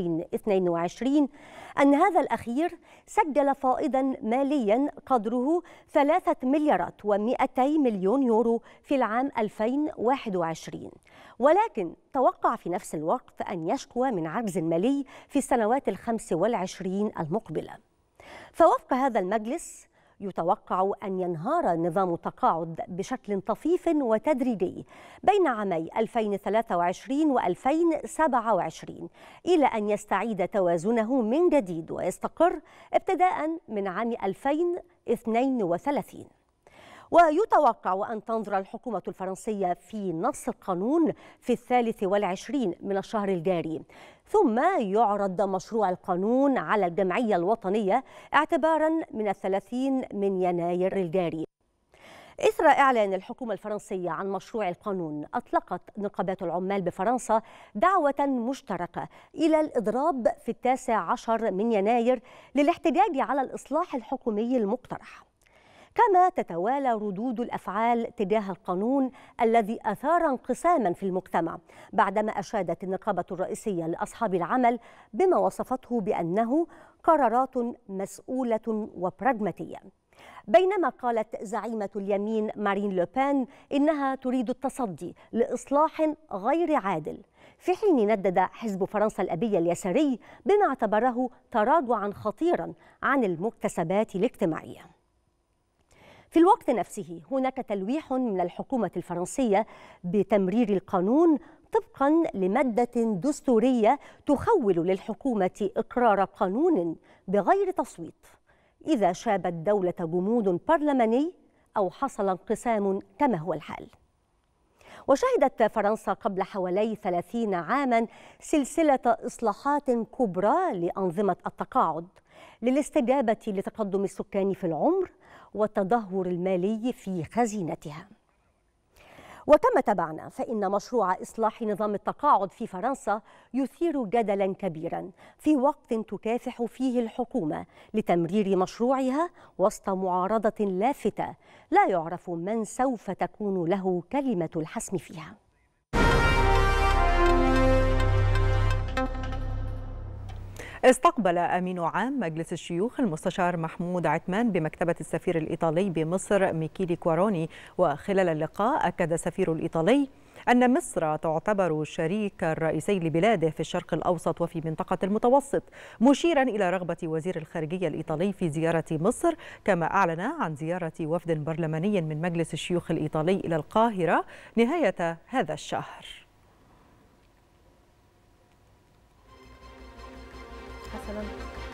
2022 أن هذا الأخير سجل فائضا ماليا قدره 3 مليارات و200 مليون يورو في العام 2021، ولكن توقع في نفس الوقت أن يشكو من عجز مالي في السنوات 25 المقبلة. فوفق هذا المجلس يتوقع أن ينهار نظام التقاعد بشكل طفيف وتدريجي بين عامي 2023 و2027 إلى أن يستعيد توازنه من جديد ويستقر ابتداء من عام 2032. ويتوقع أن تنظر الحكومة الفرنسية في نص القانون في 23 من الشهر الجاري، ثم يعرض مشروع القانون على الجمعية الوطنية اعتبارا من 30 من يناير الجاري. إثر إعلان الحكومة الفرنسية عن مشروع القانون، أطلقت نقابات العمال بفرنسا دعوة مشتركة إلى الإضراب في 19 من يناير للاحتجاج على الإصلاح الحكومي المقترح. كما تتوالى ردود الأفعال تجاه القانون الذي أثار انقساما في المجتمع بعدما أشادت النقابة الرئيسية لأصحاب العمل بما وصفته بأنه قرارات مسؤولة وبراغماتية، بينما قالت زعيمة اليمين مارين لوبان إنها تريد التصدي لإصلاح غير عادل، في حين ندد حزب فرنسا الأبية اليساري بما اعتبره تراجعا خطيرا عن المكتسبات الاجتماعية. في الوقت نفسه هناك تلويح من الحكومة الفرنسية بتمرير القانون طبقا لمادة دستورية تخول للحكومة إقرار قانون بغير تصويت إذا شابت الدولة جمود برلماني أو حصل انقسام كما هو الحال. وشهدت فرنسا قبل حوالي 30 عاما سلسلة إصلاحات كبرى لأنظمة التقاعد للاستجابة لتقدم السكان في العمر والتدهور المالي في خزينتها. وكما تبعنا فإن مشروع إصلاح نظام التقاعد في فرنسا يثير جدلا كبيرا في وقت تكافح فيه الحكومة لتمرير مشروعها وسط معارضة لافتة لا يعرف من سوف تكون له كلمة الحسم فيها. استقبل أمين عام مجلس الشيوخ المستشار محمود عثمان بمكتبة السفير الإيطالي بمصر ميكيلي كواروني، وخلال اللقاء أكد السفير الإيطالي أن مصر تعتبر الشريك الرئيسي لبلاده في الشرق الأوسط وفي منطقة المتوسط، مشيرا إلى رغبة وزير الخارجية الإيطالي في زيارة مصر، كما أعلن عن زيارة وفد برلماني من مجلس الشيوخ الإيطالي إلى القاهرة نهاية هذا الشهر. حسنا.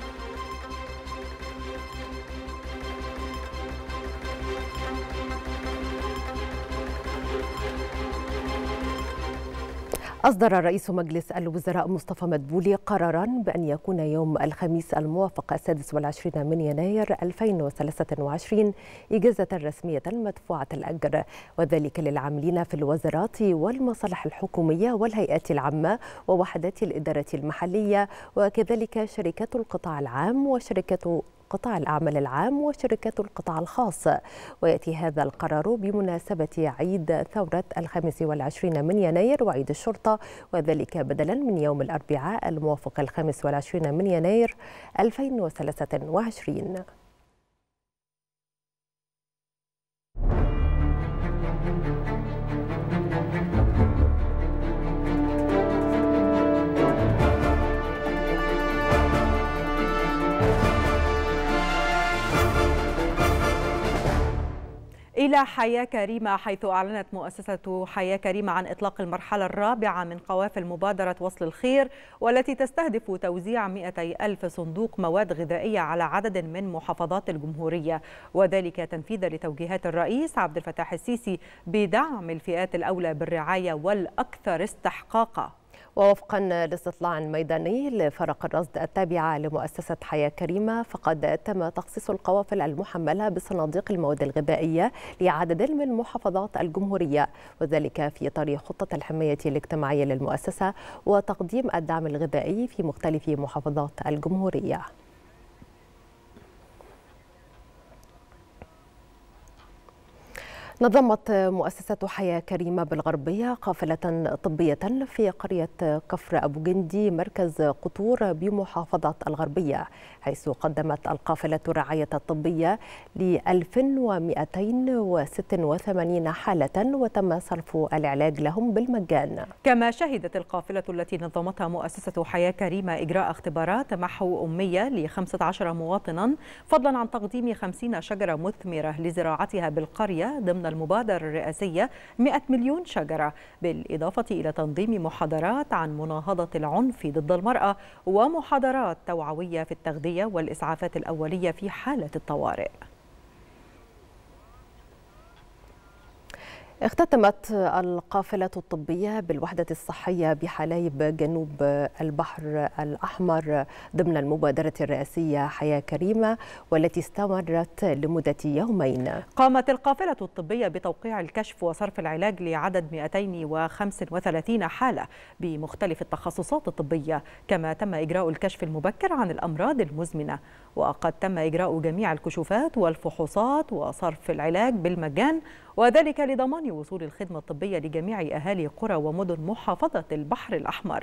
أصدر رئيس مجلس الوزراء مصطفى مدبولي قرارا بأن يكون يوم الخميس الموافق 26 من يناير 2023 إجازة رسمية مدفوعة الأجر، وذلك للعاملين في الوزارات والمصالح الحكومية والهيئات العامة ووحدات الإدارة المحلية، وكذلك شركات القطاع العام وشركات قطاع الأعمال العام وشركات القطاع الخاص. ويأتي هذا القرار بمناسبة عيد ثورة 25 من يناير وعيد الشرطة، وذلك بدلا من يوم الأربعاء الموافق 25 من يناير 2023. إلى حياة كريمة، حيث أعلنت مؤسسة حياة كريمة عن إطلاق المرحلة الرابعة من قوافل مبادرة وصل الخير، والتي تستهدف توزيع 200,000 صندوق مواد غذائية على عدد من محافظات الجمهورية، وذلك تنفيذا لتوجيهات الرئيس عبد الفتاح السيسي بدعم الفئات الأولى بالرعاية والأكثر استحقاقا. ووفقا لاستطلاع ميداني لفرق الرصد التابعة لمؤسسة حياة كريمة، فقد تم تخصيص القوافل المحملة بصناديق المواد الغذائية لعدد من محافظات الجمهورية، وذلك في إطار خطة الحماية الاجتماعية للمؤسسة وتقديم الدعم الغذائي في مختلف محافظات الجمهورية. نظمت مؤسسة حياة كريمة بالغربية قافلة طبية في قرية كفر أبو جندي مركز قطور بمحافظة الغربية، حيث قدمت القافلة الرعاية الطبية ل 1286 حالة وتم صرف العلاج لهم بالمجان. كما شهدت القافلة التي نظمتها مؤسسة حياة كريمة إجراء اختبارات محو أمية ل 15 مواطنا، فضلا عن تقديم 50 شجرة مثمرة لزراعتها بالقرية ضمن المبادرة الرئاسية 100 مليون شجرة، بالإضافة إلى تنظيم محاضرات عن مناهضة العنف ضد المرأة ومحاضرات توعوية في التغذية والإسعافات الأولية في حالة الطوارئ. اختتمت القافلة الطبية بالوحدة الصحية بحلايب جنوب البحر الأحمر ضمن المبادرة الرئاسية حياة كريمة، والتي استمرت لمدة يومين. قامت القافلة الطبية بتوقيع الكشف وصرف العلاج لعدد 235 حالة بمختلف التخصصات الطبية، كما تم إجراء الكشف المبكر عن الأمراض المزمنة، وقد تم إجراء جميع الكشوفات والفحوصات وصرف العلاج بالمجان، وذلك لضمان وصول الخدمة الطبية لجميع أهالي قرى ومدن محافظة البحر الأحمر.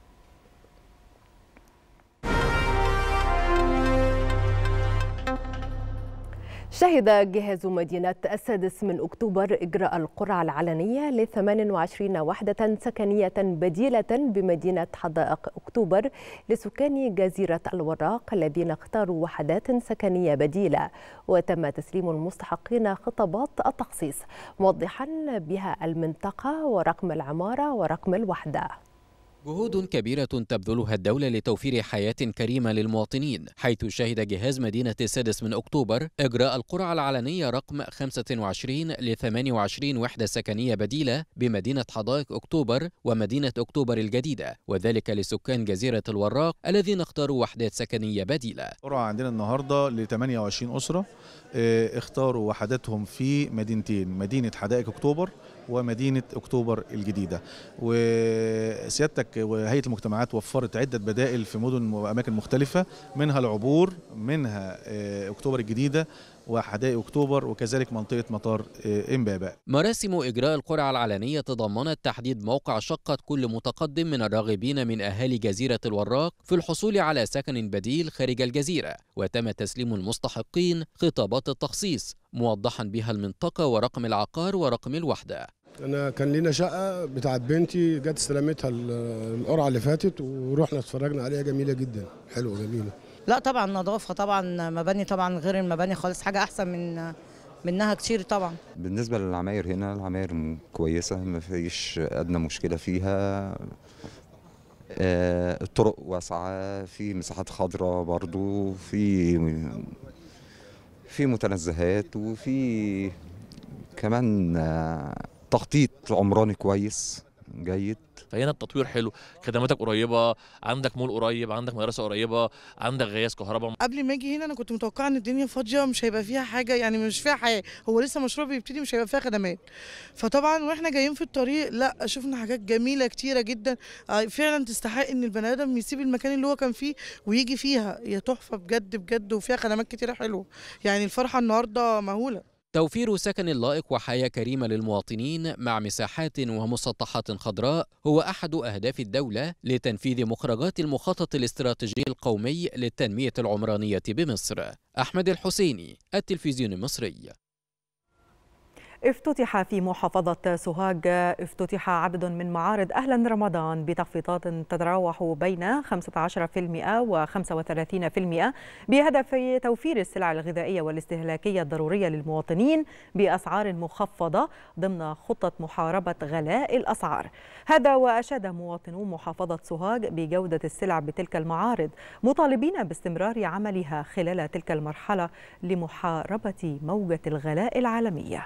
شهد جهاز مدينة السادس من أكتوبر إجراء القرعة العلنية ل 28 وحدة سكنية بديلة بمدينة حدائق أكتوبر لسكان جزيرة الوراق الذين اختاروا وحدات سكنية بديلة، وتم تسليم المستحقين خطابات التخصيص موضحا بها المنطقة ورقم العمارة ورقم الوحدة. جهود كبيرة تبذلها الدولة لتوفير حياة كريمة للمواطنين، حيث شهد جهاز مدينة السادس من أكتوبر إجراء القرعة العلنية رقم 25 ل 28 وحدة سكنية بديلة بمدينة حدائق أكتوبر ومدينة أكتوبر الجديدة، وذلك لسكان جزيرة الوراق الذين اختاروا وحدات سكنية بديلة. القرعة عندنا النهاردة ل 28 أسرة اختاروا وحداتهم في مدينتين، مدينة حدائق أكتوبر ومدينة أكتوبر الجديدة. وسيادتك وهيئة المجتمعات وفرت عدة بدائل في مدن وأماكن مختلفة، منها العبور، منها أكتوبر الجديدة وحدائق أكتوبر، وكذلك منطقة مطار إمبابة. مراسم إجراء القرعة العلنية تضمنت تحديد موقع شقة كل متقدم من الراغبين من أهالي جزيرة الوراق في الحصول على سكن بديل خارج الجزيرة، وتم تسليم المستحقين خطابات التخصيص موضحا بها المنطقة ورقم العقار ورقم الوحدة. أنا كان لنا شقة بتاعت بنتي جت استلمتها القرعة اللي فاتت ورحنا اتفرجنا عليها، جميلة جدا، حلوة جميلة. لا طبعا نظافة، طبعا مباني طبعا غير المباني خالص، حاجة أحسن منها كتير طبعا. بالنسبة للعماير هنا العماير كويسة، ما فيش أدنى مشكلة فيها. الطرق واسعة، في مساحات خضراء برضو، في متنزهات، وفي كمان تخطيط عمراني كويس جيد. فهنا التطوير حلو، خدماتك قريبه، عندك مول قريب، عندك مدرسه قريبه، عندك غاز كهرباء. قبل ما اجي هنا انا كنت متوقعه ان الدنيا فاضيه مش هيبقى فيها حاجه، يعني مش فيها حياه، هو لسه مشروع بيبتدي مش هيبقى فيها خدمات. فطبعا واحنا جايين في الطريق لا شفنا حاجات جميله كتيره جدا فعلا تستحق ان البني ادم يسيب المكان اللي هو كان فيه ويجي فيها. هي تحفه بجد بجد، وفيها خدمات كتيره حلوه، يعني الفرحه النهارده مهوله. توفير سكن لائق وحياة كريمة للمواطنين مع مساحات ومسطحات خضراء هو أحد أهداف الدولة لتنفيذ مخرجات المخطط الاستراتيجي القومي للتنمية العمرانية بمصر. أحمد الحسيني، التلفزيون المصري. افتتح في محافظة سوهاج عدد من معارض أهلا رمضان بتخفيضات تتراوح بين 15% و 35% بهدف توفير السلع الغذائية والاستهلاكية الضرورية للمواطنين بأسعار مخفضة ضمن خطة محاربة غلاء الأسعار. هذا وأشاد مواطنو محافظة سوهاج بجودة السلع بتلك المعارض، مطالبين باستمرار عملها خلال تلك المرحلة لمحاربة موجة الغلاء العالمية.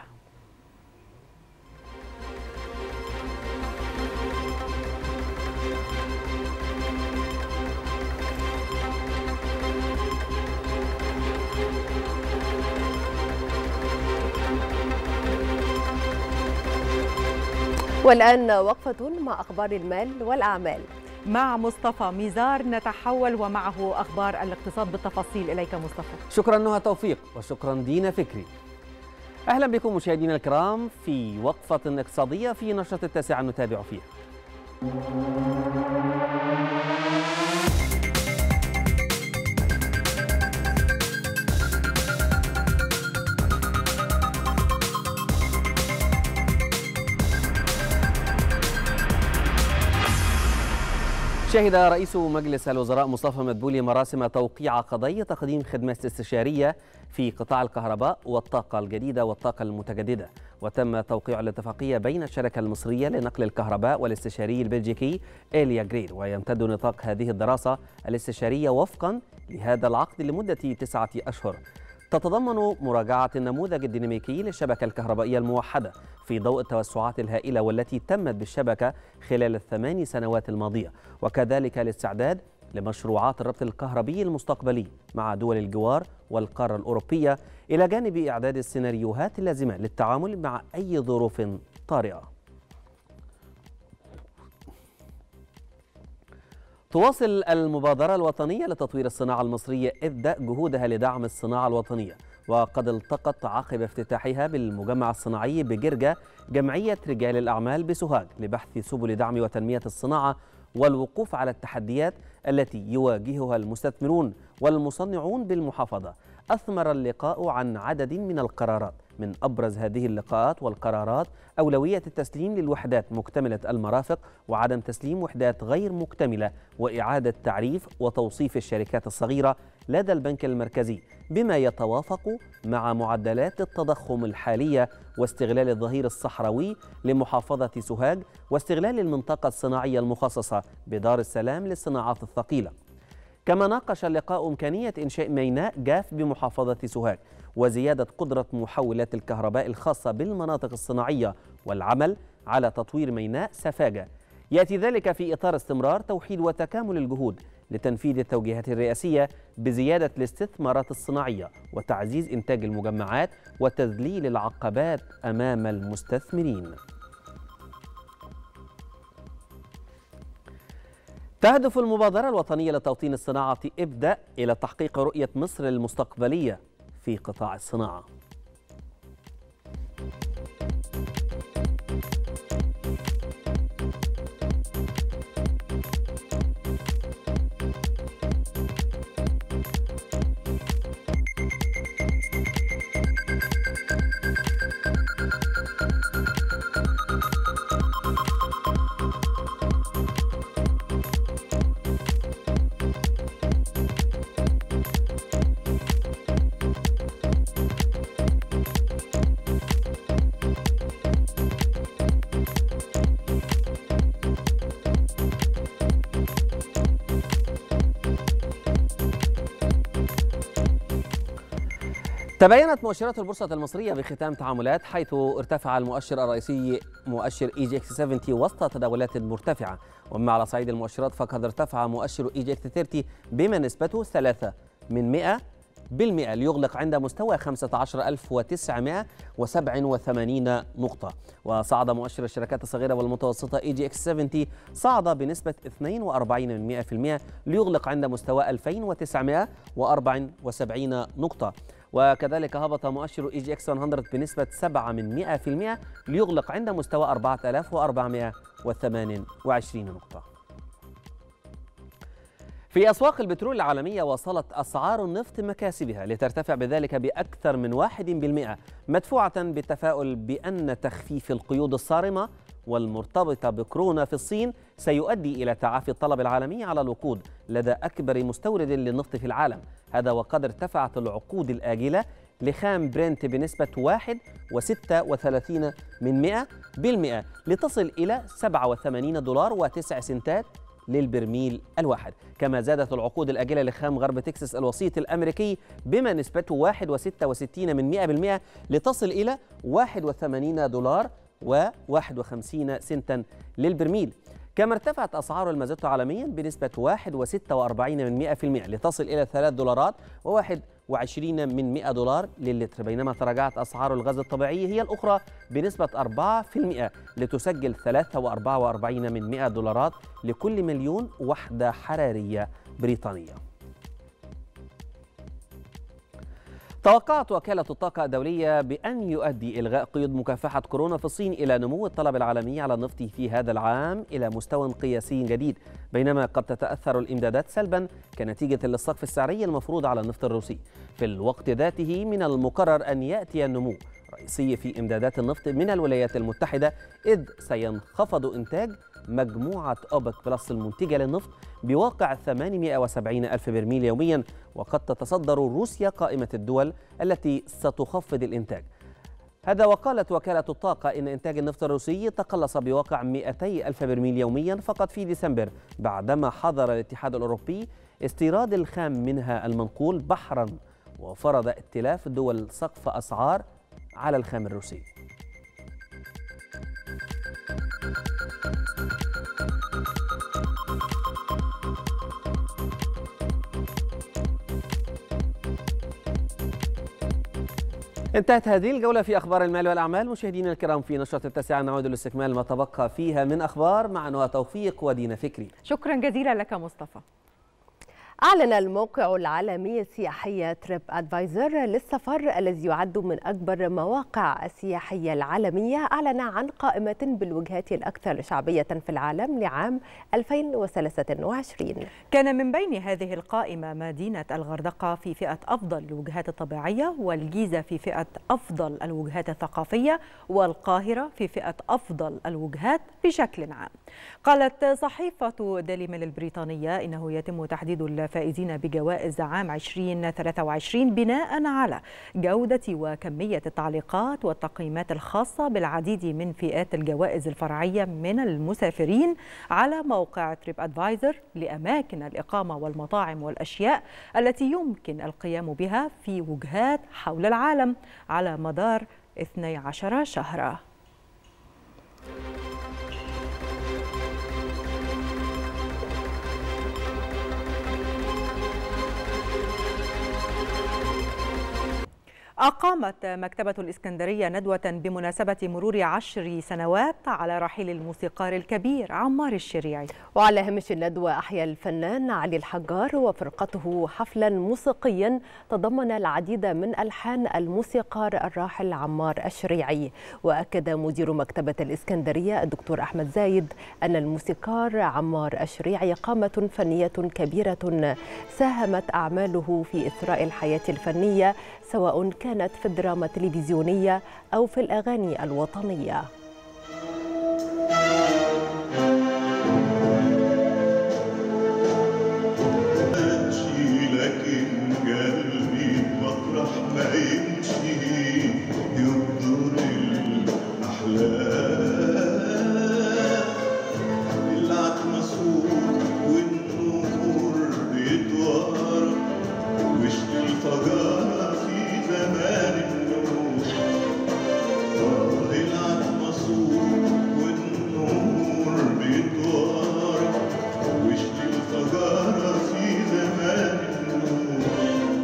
والآن وقفة مع أخبار المال والأعمال مع مصطفى ميزار نتحول ومعه أخبار الاقتصاد بالتفاصيل. إليك مصطفى. شكرا نهى توفيق وشكرا دينا فكري. أهلا بكم مشاهدينا الكرام في وقفة اقتصادية في نشرة التاسعة نتابع فيها. شهد رئيس مجلس الوزراء مصطفى مدبولي مراسم توقيع قضية تقديم خدمات استشارية في قطاع الكهرباء والطاقة الجديدة والطاقة المتجددة، وتم توقيع الاتفاقية بين الشركة المصرية لنقل الكهرباء والاستشاري البلجيكي إيليا جريد، ويمتد نطاق هذه الدراسة الاستشارية وفقا لهذا العقد لمدة 9 أشهر. تتضمن مراجعة النموذج الديناميكي للشبكة الكهربائية الموحدة في ضوء التوسعات الهائلة والتي تمت بالشبكة خلال ال8 سنوات الماضية، وكذلك الاستعداد لمشروعات الربط الكهربي المستقبلي مع دول الجوار والقارة الأوروبية، إلى جانب إعداد السيناريوهات اللازمة للتعامل مع أي ظروف طارئة. تواصل المبادرة الوطنية لتطوير الصناعة المصرية ابدأ جهودها لدعم الصناعة الوطنية، وقد التقت عقب افتتاحها بالمجمع الصناعي بجرجة جمعية رجال الأعمال بسوهاج لبحث سبل دعم وتنمية الصناعة والوقوف على التحديات التي يواجهها المستثمرون والمصنعون بالمحافظة. أثمر اللقاء عن عدد من القرارات، من أبرز هذه اللقاءات والقرارات أولوية التسليم للوحدات مكتملة المرافق وعدم تسليم وحدات غير مكتملة، وإعادة تعريف وتوصيف الشركات الصغيرة لدى البنك المركزي بما يتوافق مع معدلات التضخم الحالية، واستغلال الظهير الصحراوي لمحافظة سوهاج، واستغلال المنطقة الصناعية المخصصة بدار السلام للصناعات الثقيلة. كما ناقش اللقاء إمكانية إنشاء ميناء جاف بمحافظة سوهاج، وزيادة قدرة محولات الكهرباء الخاصة بالمناطق الصناعية، والعمل على تطوير ميناء سفاجة. يأتي ذلك في إطار استمرار توحيد وتكامل الجهود لتنفيذ التوجيهات الرئاسية بزيادة الاستثمارات الصناعية وتعزيز إنتاج المجمعات وتذليل العقبات أمام المستثمرين. تهدف المبادرة الوطنية لتوطين الصناعة ابدأ إلى تحقيق رؤية مصر المستقبلية في قطاع الصناعة. تباينت مؤشرات البورصة المصرية بختام تعاملات، حيث ارتفع المؤشر الرئيسي مؤشر EGX 70 وسط تداولات مرتفعة. وأما على صعيد المؤشرات فقد ارتفع مؤشر EGX 30 بما نسبته 3% ليغلق عند مستوى 15987 نقطة. وصعد مؤشر الشركات الصغيرة والمتوسطة EGX 70 صعد بنسبة 42% ليغلق عند مستوى 2974 نقطة. وكذلك هبط مؤشر EGX 100 بنسبة 7% ليغلق عند مستوى 4428 نقطة. في أسواق البترول العالمية وصلت أسعار النفط مكاسبها لترتفع بذلك بأكثر من 1%، مدفوعة بالتفاؤل بأن تخفيف القيود الصارمة والمرتبطة بكورونا في الصين سيؤدي إلى تعافي الطلب العالمي على الوقود لدى أكبر مستورد للنفط في العالم. هذا وقد ارتفعت العقود الآجلة لخام برنت بنسبة 1.36% لتصل إلى $87.09 للبرميل الواحد. كما زادت العقود الآجلة لخام غرب تكساس الوسيط الأمريكي بما نسبته 1.66% لتصل إلى $81.51 للبرميل. كما ارتفعت أسعار المازوت عالميا بنسبة 1.46% لتصل إلى $3.61 من 100 دولار للتر، بينما تراجعت أسعار الغاز الطبيعي هي الأخرى بنسبة 4% لتسجل 3.44 من 100 دولارات لكل مليون وحدة حرارية بريطانية. توقعت وكالة الطاقة الدولية بأن يؤدي إلغاء قيود مكافحة كورونا في الصين إلى نمو الطلب العالمي على النفط في هذا العام إلى مستوى قياسي جديد، بينما قد تتأثر الإمدادات سلبا كنتيجة للسقف السعري المفروض على النفط الروسي. في الوقت ذاته من المقرر أن يأتي النمو رئيسي في إمدادات النفط من الولايات المتحدة، إذ سينخفض إنتاج مجموعة أوبك بلس المنتجة للنفط بواقع 870 ألف برميل يوميا، وقد تتصدر روسيا قائمة الدول التي ستخفض الإنتاج. هذا وقالت وكالة الطاقة إن إنتاج النفط الروسي تقلص بواقع 200 ألف برميل يوميا فقط في ديسمبر، بعدما حظر الاتحاد الأوروبي استيراد الخام منها المنقول بحرا، وفرض ائتلاف الدول سقف أسعار على الخام الروسي. انتهت هذه الجولة في أخبار المال والأعمال. مشاهدينا الكرام، في نشرة التاسعة نعود لاستكمال ما تبقى فيها من أخبار مع نهى توفيق ودينا فكري. شكرا جزيلا لك مصطفى. أعلن الموقع العالمي السياحي تريب أدفايزر للسفر الذي يعد من أكبر مواقع السياحية العالمية، أعلن عن قائمة بالوجهات الأكثر شعبية في العالم لعام 2023. كان من بين هذه القائمة مدينة الغردقة في فئة أفضل الوجهات الطبيعية، والجيزة في فئة أفضل الوجهات الثقافية، والقاهرة في فئة أفضل الوجهات بشكل عام. قالت صحيفة ديلي ميل البريطانية إنه يتم تحديد الفائزين بجوائز عام 2023 بناء على جودة وكمية التعليقات والتقييمات الخاصة بالعديد من فئات الجوائز الفرعية من المسافرين على موقع تريب أدفايزر لأماكن الإقامة والمطاعم والأشياء التي يمكن القيام بها في وجهات حول العالم على مدار 12 شهرا. أقامت مكتبة الإسكندرية ندوة بمناسبة مرور 10 سنوات على رحيل الموسيقار الكبير عمار الشريعي. وعلى هامش الندوة أحيا الفنان علي الحجار وفرقته حفلا موسيقيا تضمن العديد من ألحان الموسيقار الراحل عمار الشريعي. وأكد مدير مكتبة الإسكندرية الدكتور أحمد زايد أن الموسيقار عمار الشريعي قامة فنية كبيرة ساهمت أعماله في إثراء الحياة الفنية، سواء كانت في الدراما التلفزيونية أو في الأغاني الوطنية. لكن قلبي مطرح ما يمشي يبدر الأحلام، العتمة صوت والنور بيتوارى وشك الفجارة في زمان النور، العتمة صوت والنور بيتوارى وشك الفجارة في زمان النور،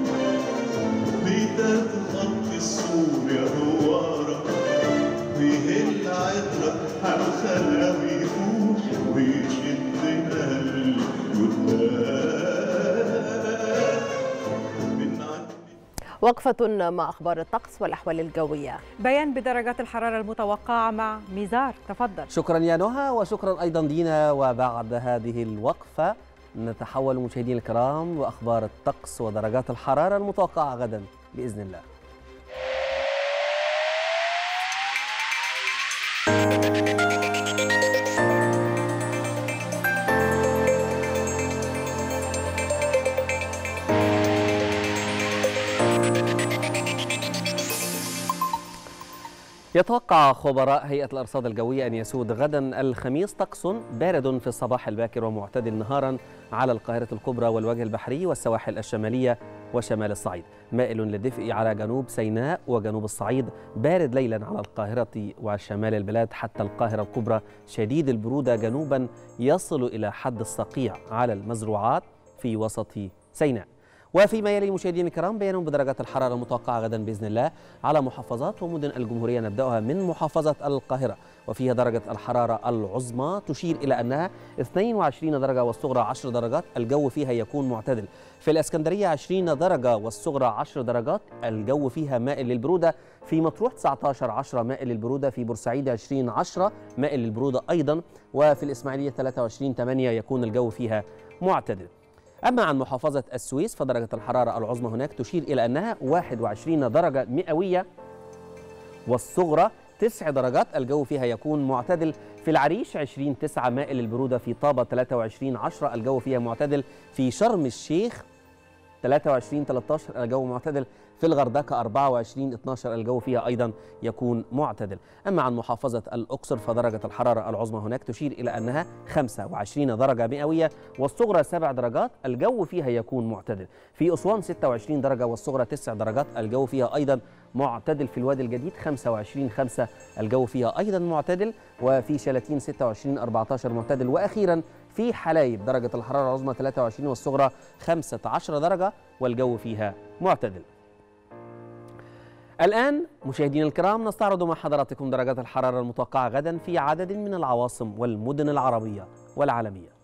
بيتك خط السور يا دوارة بيهل عطرك عالخلا ويفوح ويشدنا الجداد. وقفة مع أخبار الطقس والأحوال الجوية. بيان بدرجات الحرارة المتوقعة مع ميزار، تفضل. شكرا يا نهى، وشكرا أيضا دينا. وبعد هذه الوقفة نتحول مشاهدينا الكرام وأخبار الطقس ودرجات الحرارة المتوقعة غدا بإذن الله. يتوقع خبراء هيئة الأرصاد الجوية أن يسود غدا الخميس طقس بارد في الصباح الباكر ومعتدل نهارا على القاهرة الكبرى والوجه البحري والسواحل الشمالية وشمال الصعيد، مائل للدفء على جنوب سيناء وجنوب الصعيد، بارد ليلا على القاهرة وشمال البلاد حتى القاهرة الكبرى، شديد البرودة جنوبا يصل إلى حد الصقيع على المزروعات في وسط سيناء. وفيما يلي مشاهدينا الكرام بيان بدرجات الحرارة المتوقعة غدا بإذن الله على محافظات ومدن الجمهورية. نبدأها من محافظة القاهرة، وفيها درجة الحرارة العظمى تشير إلى أنها 22 درجة والصغرى 10 درجات، الجو فيها يكون معتدل. في الإسكندرية 20 درجة والصغرى 10 درجات، الجو فيها مائل للبرودة. في مطروح 19 10 مائل للبرودة. في بورسعيد 20 10 مائل للبرودة أيضا. وفي الإسماعيلية 23 8 يكون الجو فيها معتدل. أما عن محافظة السويس فدرجة الحرارة العظمى هناك تشير إلى أنها 21 درجة مئوية والصغرى 9 درجات، الجو فيها يكون معتدل. في العريش 20 9 مائل للبرودة. في طابة 23 10 الجو فيها معتدل. في شرم الشيخ 23 13 الجو معتدل. في الغردقة 24 12 الجو فيها أيضا يكون معتدل. أما عن محافظة الأقصر فدرجة الحرارة العظمى هناك تشير إلى أنها 25 درجة مئوية والصغرى 7 درجات، الجو فيها يكون معتدل. في أسوان 26 درجة والصغرى 9 درجات، الجو فيها أيضا معتدل. في الوادي الجديد 25 5 الجو فيها أيضا معتدل. وفي شلاتين 26 14 معتدل. وأخيرا في حلايب درجة الحرارة العظمى 23 والصغرى 15 درجة والجو فيها معتدل. الآن مشاهدينا الكرام نستعرض مع حضراتكم درجات الحرارة المتوقعة غدا في عدد من العواصم والمدن العربية والعالمية.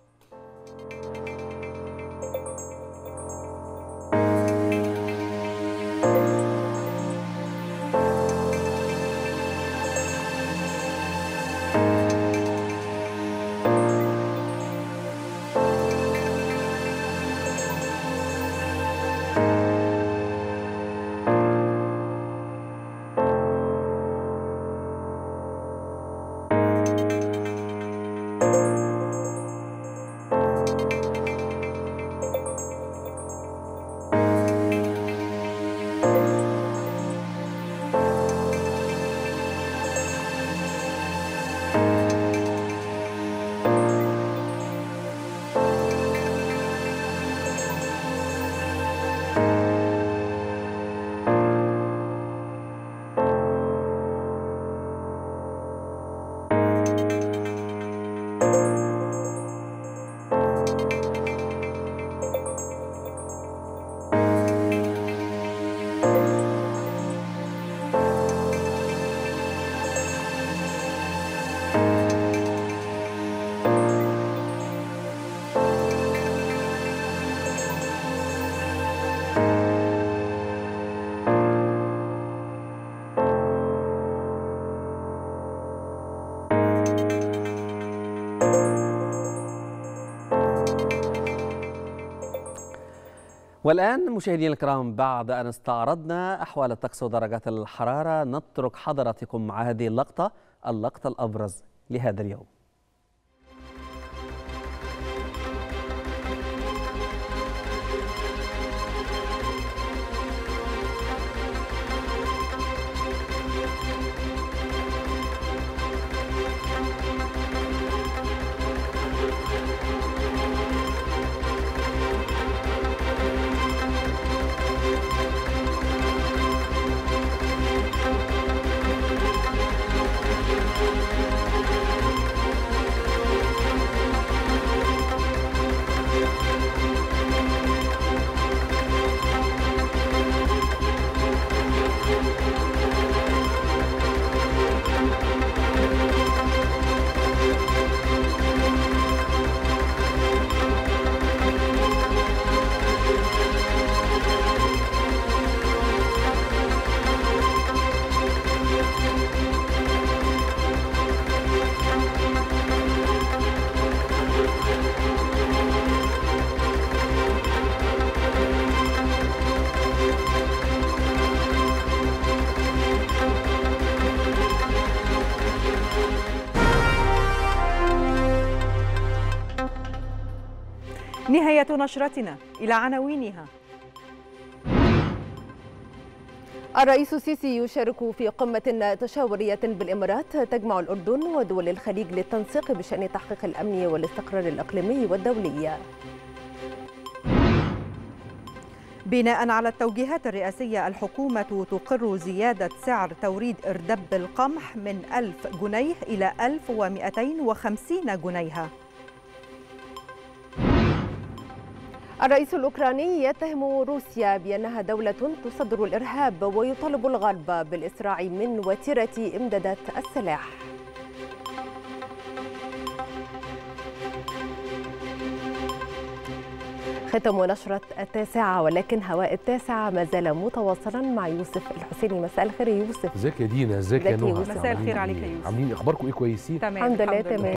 والآن مشاهدينا الكرام بعد أن استعرضنا أحوال الطقس ودرجات الحرارة نترك حضراتكم مع هذه اللقطة الأبرز لهذا اليوم. نهاية نشرتنا إلى عناوينها. الرئيس السيسي يشارك في قمة تشاورية بالإمارات تجمع الأردن ودول الخليج للتنسيق بشأن تحقيق الأمن والاستقرار الإقليمي والدولي. بناء على التوجيهات الرئاسية الحكومة تقر زيادة سعر توريد إردب القمح من 1000 جنيه إلى 1250 جنيها. الرئيس الأوكراني يتهم روسيا بأنها دولة تصدر الإرهاب ويطالب الغرب بالإسراع من وتيرة إمدادات السلاح. ختم نشرة 9، ولكن هواء 9 ما زال متواصلا مع يوسف الحسيني. مساء الخير يا يوسف. ازيك يا دينا؟ ازيك يا نهى؟ مساء الخير عليك يا يوسف. عاملين اخباركم ايه؟ كويسين؟ تمام الحمد لله تمام.